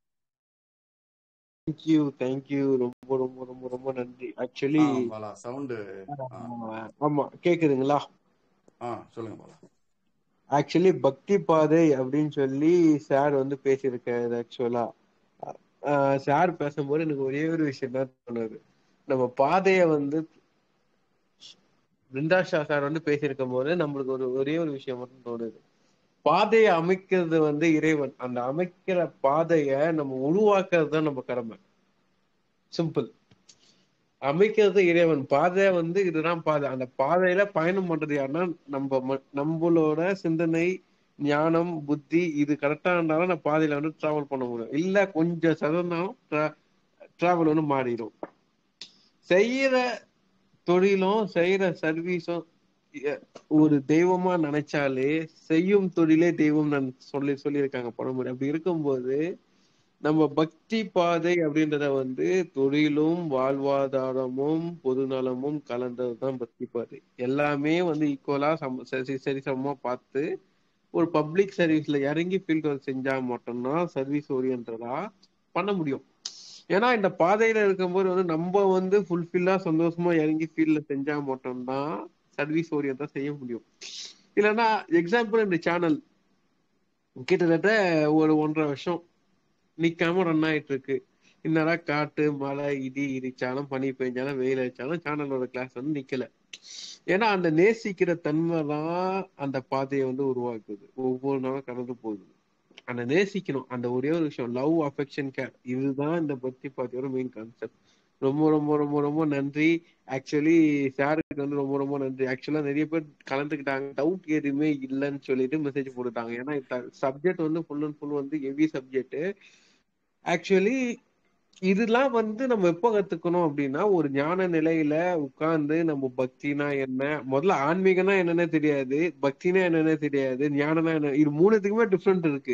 [SPEAKER 1] தேங்க்யூ தேங்க்யூ ரொம்ப ரொம்ப ரொம்ப ரொம்ப நன்றி. ஆக்சுவலி
[SPEAKER 2] பாலா சவுண்டு
[SPEAKER 1] ஆமா கேக்குதுங்களா?
[SPEAKER 2] ஆ சொல்லுங்க பாலா.
[SPEAKER 1] ஆக்சுவலி பக்தி பாதை அப்படின்னு சொல்லி சார் வந்து பேசியிருக்காரு. ஆக்சுவலா சார் பேசும்போது எனக்கு ஒரே ஒரு விஷயம் தான் தோணுது. நம்ம பாதைய வந்து பிருந்தாஷா சார் வந்து பேசியிருக்கும் போது நம்மளுக்கு ஒரு ஒரே ஒரு விஷயம் மட்டும் தோணுது. பாதையை அமைக்கிறது வந்து இறைவன். அந்த அமைக்கிற பாதைய நம்ம உருவாக்குறது தான் நம்ம கடமை. சிம்பிள். அமைக்கிறது இறைவன். பாதை வந்து இதுதான் பாதை. அந்த பாதையில பயணம் பண்றது யாருன்னா நம்ம நம்மளோட சிந்தனை, ஞானம், புத்தி இது கரெக்டா இருந்தாலும் நான் பாதையில வந்து டிராவல் பண்ண முடியும். இல்ல கொஞ்சம் சதனாலும் டிராவல் வந்து மாறிடும். செய்யற தொழிலும் செய்யற சர்வீஸும் ஒரு தெய்வமா நினைச்சாலே செய்யும் தொழிலே தெய்வம் நான் சொல்லி சொல்லியிருக்காங்க பழமொழி. அப்படி இருக்கும்போது நம்ம பக்தி பாதை அப்படின்றத வந்து தொழிலும் வாழ்வாதாரமும் பொதுநலமும் கலந்ததுதான் பக்தி பாதை. எல்லாமே வந்து ஈக்குவலா சம சரி சரிசமமா பார்த்து ஒரு பப்ளிக் சர்வீஸ்ல இறங்கி ஃபீல்ட் ஒர்க் செஞ்சா மட்டும்தான் சர்வீஸ் ஓரியன்டா பண்ண முடியும். ஏன்னா இந்த பாதையில இருக்கும்போது வந்து நம்ம வந்து ஃபுல்ஃபில்லா சந்தோஷமா இறங்கி ஃபீல்ட்ல செஞ்சா மட்டும்தான் சர்வீஸ் ஓரியன்டா செய்ய முடியும். இல்லைன்னா எக்ஸாம்பிள் இந்த சேனல் கிட்டத்தட்ட ஒரு ஒன்றரை வருஷம் நிக்காம ரன் ஆயிட்டு இருக்கு. என்னடா காட்டு மழை இடி இடிச்சாலும் பனி பெஞ்சாலும் வெயில் அடிச்சாலும் சேனலோட கிளாஸ் வந்து நிக்கல. ஏன்னா அந்த நேசிக்கிற தன்மை தான் அந்த பாதையை வந்து உருவாக்குது. ஒவ்வொரு நாளும் கடந்து போகுது. அந்த நேசிக்கணும். அந்த ஒரே ஒரு விஷயம், லவ், அஃபெக்ஷன், கேர், இதுதான் இந்த பக்தி பாதையோட மெயின் கான்செப்ட். ரொம்ப ரொம்ப ரொம்ப ரொம்ப நன்றி. ஆக்சுவலி சாருக்கு வந்து ரொம்ப ரொம்ப நன்றி. ஆக்சுவலா நிறைய பேர் கலந்துக்கிட்டாங்க, டவுட் எதுவுமே இல்லைன்னு சொல்லிட்டு மெசேஜ் போட்டுட்டாங்க. ஏன்னா சப்ஜெக்ட் வந்து ஃபுல் அண்ட் ஃபுல் வந்து ஹெவி சப்ஜெக்ட். ஆக்சுவலி இதெல்லாம் வந்து நம்ம எப்போ கத்துக்கணும் அப்படின்னா, ஒரு ஞான நிலையில உட்கார்ந்து நம்ம பக்தினா என்ன, முதல்ல ஆன்மீகம்னா என்னன்னே தெரியாது, பக்தினா என்னன்னே தெரியாது, ஞானம்னா என்ன, இது மூணுத்துக்குமே டிஃப்ரெண்ட் இருக்கு.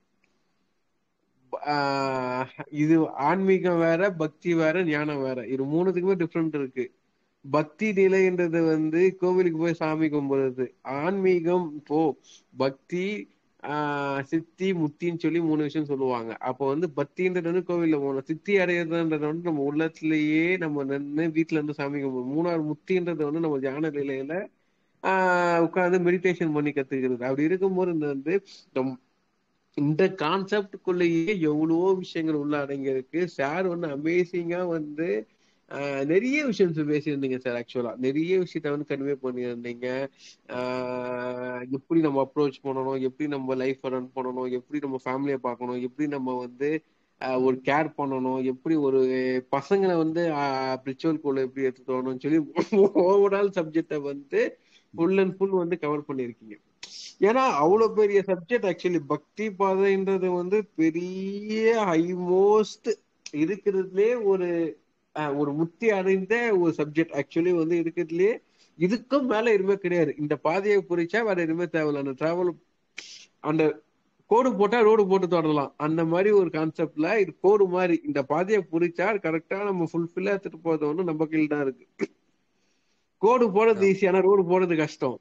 [SPEAKER 1] ஆஹ் இது ஆன்மீகம் வேற, பக்தி வேற, ஞானம் வேற, இது மூணுத்துக்குமே டிஃப்ரெண்ட் இருக்கு. பக்தி நிலைன்றது வந்து கோவிலுக்கு போய் சாமி கும்பிடுறது. ஆன்மீகம் இப்போ பக்தி, ஆஹ் சித்தி, முத்தின்னு சொல்லி மூணு விஷயம் சொல்லுவாங்க. அப்போ வந்து பக்தின்றது வந்து கோவில்ல போகணும், சித்தி அடையிறதுன்றது வந்து நம்ம உள்ளத்திலேயே நம்ம நின்று வீட்டுல இருந்து சாமி கும்பிடுவோம். மூணாவது முத்தின்றது வந்து நம்ம தியான நிலையில ஆஹ் உட்கார்ந்து மெடிடேஷன் பண்ணி கத்துக்கிறது. அப்படி இருக்கும்போது இந்த வந்து நம்- இந்த கான்செப்டுக்குள்ளேயே எவ்வளவோ விஷயங்கள் உள்ள அடங்கி இருக்கு. சார் வந்து அமேசிங்கா வந்து ஆஹ் நிறைய விஷயம் பேசியிருந்தீங்க சார். ஆக்சுவலா நிறைய விஷயத்த வந்து கன்வே பண்ணியிருந்தீங்க. ஆஹ் எப்படி நம்ம அப்ரோச் பண்ணணும், எப்படி நம்ம லைஃப் ரன் பண்ணணும், எப்படி நம்ம ஃபேமிலியை பார்க்கணும், எப்படி நம்ம வந்து ஆஹ் ஒரு கேர் பண்ணணும், எப்படி ஒரு பசங்களை வந்து பிரிச்சுவல் கோல எப்படி எடுத்துட்டு வரணும்னு சொல்லி ஓவரால் சப்ஜெக்டை வந்து ஃபுல் அண்ட் ஃபுல் வந்து கவர் பண்ணியிருக்கீங்க. ஏன்னா அவ்வளவு பெரிய சப்ஜெக்ட். ஆக்சுவலி பக்தி பாதைன்றது வந்து பெரிய ஹைமோஸ்ட் இருக்கிறதுலே ஒரு அஹ், ஒரு முத்தி அடைந்த ஒரு சப்ஜெக்ட். ஆக்சுவலி வந்து இருக்கிறதுலே இதுக்கும் மேல எதுவுமே கிடையாது. இந்த பாதையை குறிச்சா வேற எதுவுமே தேவையில்ல. அந்த டிராவல் அந்த கோடு போட்டா ரோடு போட்டு தொடரலாம், அந்த மாதிரி ஒரு கான்செப்ட்ல இது கோடு மாதிரி. இந்த பாதையை குறிச்சா கரெக்டா நம்ம ஃபுல்ஃபில்லா எடுத்துட்டு போறது ஒண்ணு நம்ம கையில் தான் இருக்கு. கோடு போடுறது ஈஸி, ஆனா ரோடு போடுறது கஷ்டம்.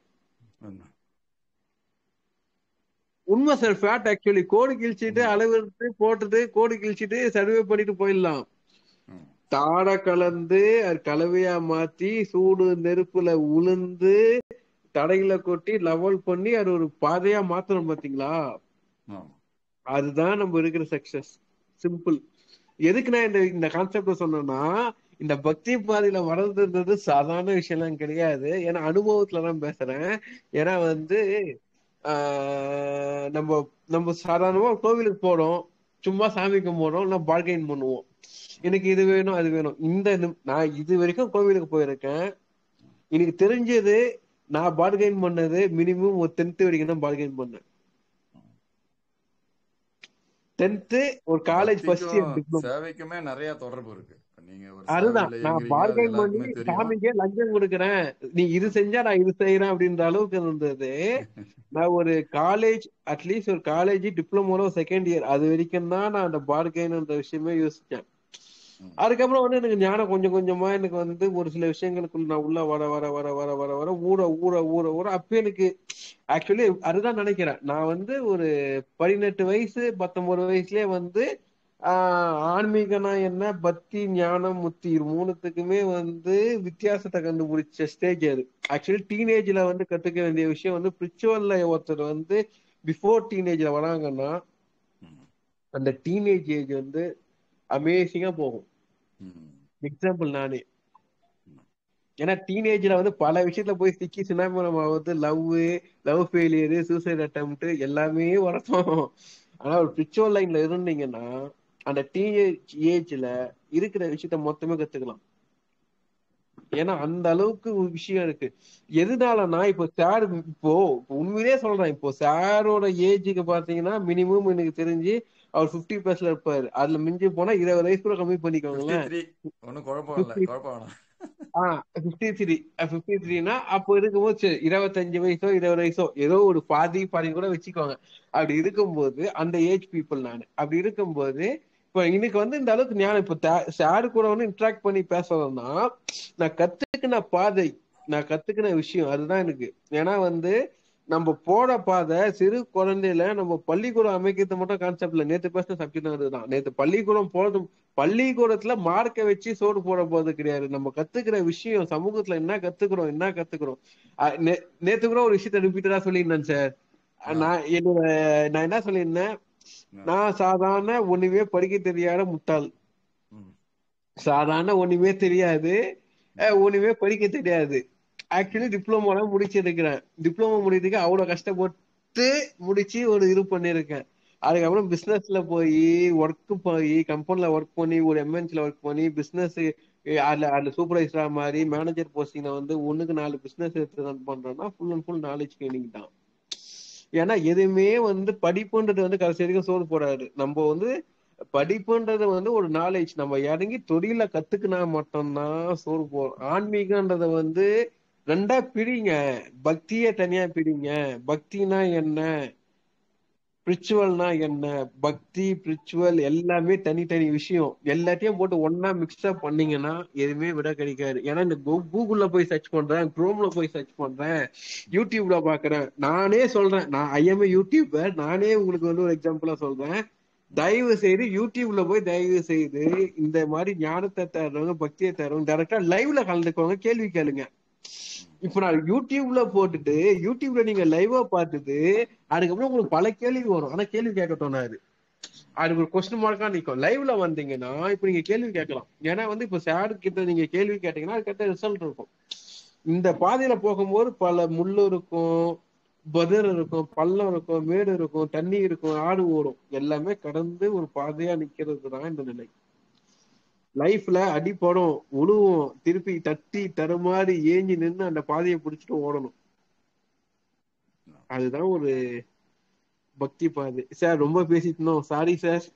[SPEAKER 1] உண்மை சார், ஃபேட். ஆக்சுவலி கோடு கிழிச்சிட்டு அளவு எடுத்து போட்டுட்டு கோடு கிழிச்சிட்டு சர்வே பண்ணிட்டு போயிடலாம். தாட கலந்து அது கலவையா மாத்தி சூடு நெருப்புல உளுந்து தடையில கொட்டி லெவல் பண்ணி அது ஒரு பாதையா மாத்தணும் பாத்தீங்களா, அதுதான் நம்ம இருக்கிற சக்சஸ். சிம்பிள். எதுக்கு நான் இந்த இந்த கான்செப்ட் சொன்னேன்னா, இந்த பக்தி பாதையில வளர்ந்தது சாதாரண விஷயம் எல்லாம் கிடையாது. ஏன்னா அனுபவத்துலதான் பேசுறேன். ஏன்னா வந்து ஆஹ் நம்ம நம்ம சாதாரணமா கோவிலுக்கு போறோம், சும்மா சாமி கும்பிடுறோம், இல்லை பார்கெயின் பண்ணுவோம். எனக்கு இது வேணும் அது வேணும். இந்த நிம்- நான் இது வரைக்கும் கோவிலுக்கு போயிருக்கேன். எனக்கு தெரிஞ்சது, நான் பார்கெயின் பண்ணது மினிமம் ஒரு டென்த் வரைக்கும் தான் பார்கெயின் பண்ணேன். டென்த்து ஒரு காலேஜ் ஃபர்ஸ்ட் இயர்
[SPEAKER 2] பக்திக்கும்
[SPEAKER 1] டிப்ளமோ.
[SPEAKER 2] சேவைக்குமே நிறைய தொடர்பு இருக்கு. நீங்க ஒரு
[SPEAKER 1] அதுதான்
[SPEAKER 2] சேவையில
[SPEAKER 1] நான்
[SPEAKER 2] இயங்குறீங்க, அது
[SPEAKER 1] பார்கெயின் பண்ணி
[SPEAKER 2] எல்லாருக்குமே தெரியும்.
[SPEAKER 1] சாமிக்கே லஞ்சம் கொடுக்குறேன், நீ இது செஞ்சா நான் இது செய்யறேன் அப்படின்ற அளவுக்கு இருந்தது. நான் ஒரு காலேஜ், அட்லீஸ்ட் ஒரு காலேஜ் டிப்ளமோல செகண்ட் இயர் அது வரைக்கும் தான் நான் அந்த பார்கெயின்ன்ற விஷயமே யோசிச்சேன். அதுக்கப்புறம் வந்து எனக்கு ஞானம் கொஞ்சம் கொஞ்சமா எனக்கு வந்து ஒரு சில விஷயங்களுக்குள்ள நான் உள்ள வர வர வர வர வர வர ஊற ஊற ஊற ஊற அப்ப எனக்கு ஆக்சுவலி அதுதான் நினைக்கிறேன். நான் வந்து ஒரு பதினெட்டு வயசு பத்தொன்பது வயசுலயே வந்து ஆஹ் ஆன்மீகனா என்ன, பக்தி, ஞானம், முத்தி, இது மூணுத்துக்குமே வந்து வித்தியாசத்தை கண்டுபிடிச்ச ஸ்டேஜ் அது. ஆக்சுவலி டீனேஜ்ல வந்து கத்துக்க வேண்டிய விஷயம் வந்து பிரிச்சுவல்ல ஒருத்தர் வந்து பிஃபோர் டீனேஜ்ல வராங்கன்னா அந்த டீனேஜ் ஏஜ் வந்து அமேசிங்கா போகும். எக்ஸாம்பிள் நானே. ஏன்னா டீனேஜ்ல வந்து பல விஷயத்துல போய் சிக்கி சினாமி நம்ம வந்து love love failure, suicide attempt எல்லாமே வரட்டும். ஆனா ஒரு பிரிச்சுவல் லைன்ல இருந்தீங்கன்னா அந்த டீனேஜ் ஏஜ்ல இருக்கிற விஷயத்த மொத்தமே கத்துக்கலாம். ஏன்னா அந்த அளவுக்கு ஒரு விஷயம் இருக்கு. எதுனாலனா இப்போ சார், இப்போ உண்மையிலேயே சொல்றேன், இப்போ சாரோட ஏஜுக்கு பாத்தீங்கன்னா மினிமம் எனக்கு தெரிஞ்சு அவர் பிப்டி பிளஸ்ல இருப்பாரு. அதுல மிஞ்சி போனா இருபது வயசு கூட கம்மி பண்ணிக்கோங்களேன்.
[SPEAKER 2] ஒன்னும் குழப்பம் இல்ல, குழப்பம் வேணாம்.
[SPEAKER 1] ஆஹ் பிப்டி த்ரீ பிப்டி த்ரீனா அப்போ இருக்கும்போது சரி இருபத்தஞ்சு வயசோ இருபது வயசோ ஏதோ ஒரு பாதி பாதி கூட வச்சுக்கோங்க. அப்படி இருக்கும்போது அந்த ஏஜ் பீப்புள் நான். அப்படி இருக்கும்போது இப்போ இன்னைக்கு வந்து இந்த அளவுக்கு ஞானம், இப்போ சாரு கூட வந்து இன்ட்ராக்ட் பண்ணி பேசணும்னா நான் கத்துக்கின பாதை, நான் கத்துக்கின விஷயம் அதுதான் எனக்கு. ஏன்னா வந்து நம்ம போற பாதை சிறு குழந்தையில நம்ம பள்ளிக்கூடம் அமைக்கிறது மட்டும் கான்செப்ட் இல்ல. நேத்து பேசின சப்ஜெக்ட் அதுதான். நேத்து பள்ளிக்கூடம் போறது, பள்ளிக்கூடத்துல மார்க்க வச்சு சோறு போட போறது கிடையாது. நம்ம கத்துக்கிற விஷயம் சமூகத்துல என்ன கத்துக்கிறோம் என்ன கத்துக்கிறோம். அஹ் நே- நேத்து கூட ஒரு விஷயத்த ரிப்பீட்டடா சொல்லியிருந்தேன் சார். அஹ் நான் என்னோட நான் என்ன சொல்லியிருந்தேன், நான் சாதாரண ஒண்ணுமே படிக்க தெரியாத முட்டாள். சாதாரண ஒண்ணுமே தெரியாது, அஹ் ஒண்ணுமே படிக்க தெரியாது. ஆக்சுவலி டிப்ளமோலாம் முடிச்சிருக்கிறேன். டிப்ளமோ முடிக்கிறதுக்கு அவ்வளவு கஷ்டப்பட்டு முடிச்சு ஒரு இது பண்ணிருக்கேன். அதுக்கப்புறம் பிசினஸ்ல போய் ஒர்க் போய் கம்பெனில ஒர்க் பண்ணி ஒரு எம்என்சில ஒர்க் பண்ணி பிசினஸ் அதுல அதுல சூப்பர்வைசரா மாதிரி மேனேஜர் போஸ்டிங்ல வந்து ஒண்ணுக்கு நாலு பிசினஸ் எடுத்து ரன் பண்றோம்னா full and full knowledge training தான். ஏன்னா எதுவுமே வந்து படிப்புன்றது வந்து கடைசி வரைக்கும் சோறு போடாது. நம்ம வந்து படிப்புன்றது வந்து ஒரு நாலேஜ், நம்ம இறங்கி தொழில கத்துக்கினா மட்டும்தான் சோறு போடும். ஆன்மீகன்றத வந்து ரெண்டா பிரிங்க, பக்தியே தனியா பிரிங்க. பக்தினா என்ன, ஸ்பிரிச்சுவல்னா என்ன, பக்தி ஸ்பிரிச்சுவல் எல்லாமே தனித்தனி விஷயம். எல்லாத்தையும் போட்டு ஒன்னா மிக்ஸ்அப் பண்ணீங்கன்னா எதுவுமே விட கிடைக்காது. ஏன்னா இந்த கூகுள்ல போய் சர்ச் பண்றேன், குரோம்ல போய் சர்ச் பண்றேன், யூடியூப்ல பாக்குறேன். நானே சொல்றேன், நான் ஐஎம்ஏ யூடியூபர், நானே உங்களுக்கு வந்து ஒரு எக்ஸாம்பிளா சொல்றேன். தயவு செய்து யூடியூப்ல போய் தயவு செய்து இந்த மாதிரி ஞானத்தை தர்றவங்க, பக்தியை தர்றவங்க டைரக்டா லைவ்ல கலந்துக்கோங்க, கேள்வி கேளுங்க. இப்ப நான் யூடியூப்ல போட்டுட்டு யூடியூப்ல நீங்க லைவா பார்த்துட்டு அதுக்கப்புறம் உங்களுக்கு பல கேள்வி வரும், ஆனா கேள்வி கேட்க தோணாது. அதுக்கு ஒரு கொஸ்டின் மார்க்கா நிக்கும். லைவ்ல வந்தீங்கன்னா இப்ப நீங்க கேள்வி கேட்கலாம். ஏன்னா வந்து இப்ப சார் கிட்ட நீங்க கேள்வி கேட்டீங்கன்னா அதுக்கேற்ற ரிசல்ட் இருக்கும். இந்த பாதையில போகும்போது பல முள்ளு இருக்கும், பதிர் இருக்கும், பள்ளம் இருக்கும், மேடு இருக்கும், தண்ணி இருக்கும், ஆடு ஓடும். எல்லாமே கடந்து ஒரு பாதையா நிக்கிறது தான் இந்த நிலை. லைஃப்ல அடிப்படும், உழுவும், திருப்பி தட்டி தருமாறி ஏஞ்சி நின்று அந்த பாதையை பிடிச்சிட்டு ஓடணும். அதுதான் ஒரு பக்தி பாதை. சார் ரொம்ப பேசிட்டோம், சாரி சார்.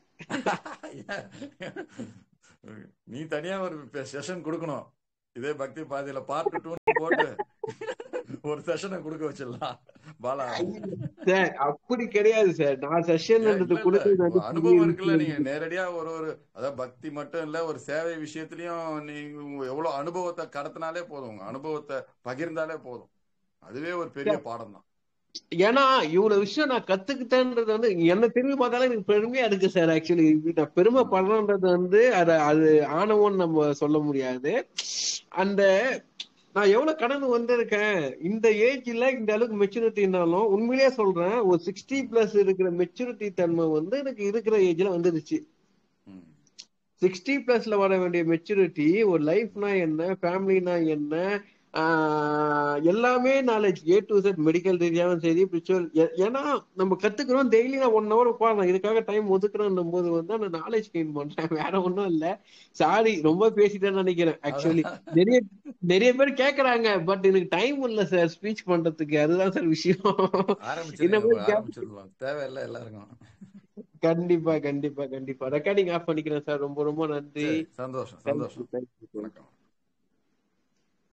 [SPEAKER 2] நீ தனியா ஒரு செஷன் கொடுக்கணும், இதே பக்தி பாதையில பார்ட் டூ போட்டு ஒரு செஷனை கொடுக்க வச்சிடலாம் பாலா.
[SPEAKER 1] சார் அப்படி கிடையாது சார், நான் செஷன்
[SPEAKER 2] அனுபவம் இருக்குல்ல, நீங்க நேரடியா ஒரு ஒரு அதாவது பக்தி மட்டும் இல்ல, ஒரு சேவை விஷயத்திலயும் நீங்க எவ்வளவு அனுபவத்தை கடத்தினாலே போதும், உங்க அனுபவத்தை பகிர்ந்தாலே போதும், அதுவே ஒரு பெரிய பாடம் தான்.
[SPEAKER 1] ஏன்னா இவ்வளவு விஷயம் நான் கத்துக்கிட்டேன்றது வந்து என்ன திரும்பி பார்த்தாலும் எனக்கு பெருமையா இருக்கு சார். ஆக்சுவலி நான் பெருமை படுறேன்றது வந்து அது அது ஆணவம்னு நம்ம சொல்ல முடியாது. அந்த நான் எவ்வளவு கடந்து வந்திருக்கேன் இந்த ஏஜ்ல, இந்த அளவுக்கு மெச்சூரிட்டினாலும் உண்மையிலேயே சொல்றேன், ஒரு சிக்ஸ்டி பிளஸ் இருக்கிற மெச்சூரிட்டி தன்மை வந்து எனக்கு இருக்கிற ஏஜ்ல வந்துருச்சு. சிக்ஸ்டி பிளஸ்ல வர வேண்டிய மெச்சூரிட்டி, ஒரு லைஃப்னா என்ன, ஃபேமிலினா என்ன, எல்லாமே knowledge A to Z, medical ரீதியாகவும் சரி, ஸ்பிரிச்சுவல். ஏன்னா நம்ம கத்துக்கிறோம், டெய்லி நான் ஒன் ஹவர் உட்காரணும், இதுக்காக டைம் ஒதுக்குறேன் போது வந்து நான் நாலேஜ் கெயின் பண்றேன், வேற ஒன்றும் இல்ல. சாரி ரொம்ப பேசிட்டேன்னு நினைக்கிறேன். ஆக்சுவலி நிறைய நிறைய பேர் கேக்குறாங்க, பட் எனக்கு டைம் இல்ல சார் ஸ்பீச் பண்றதுக்கு, அதுதான் சார் விஷயம்.
[SPEAKER 2] தேவையில்லை எல்லாருக்கும்.
[SPEAKER 1] கண்டிப்பா கண்டிப்பா கண்டிப்பா ரெக்கார்டிங் ஆஃப் பண்ணிக்கிறேன் சார். ரொம்ப ரொம்ப நன்றி.
[SPEAKER 2] சந்தோஷம் சந்தோஷம். வணக்கம்.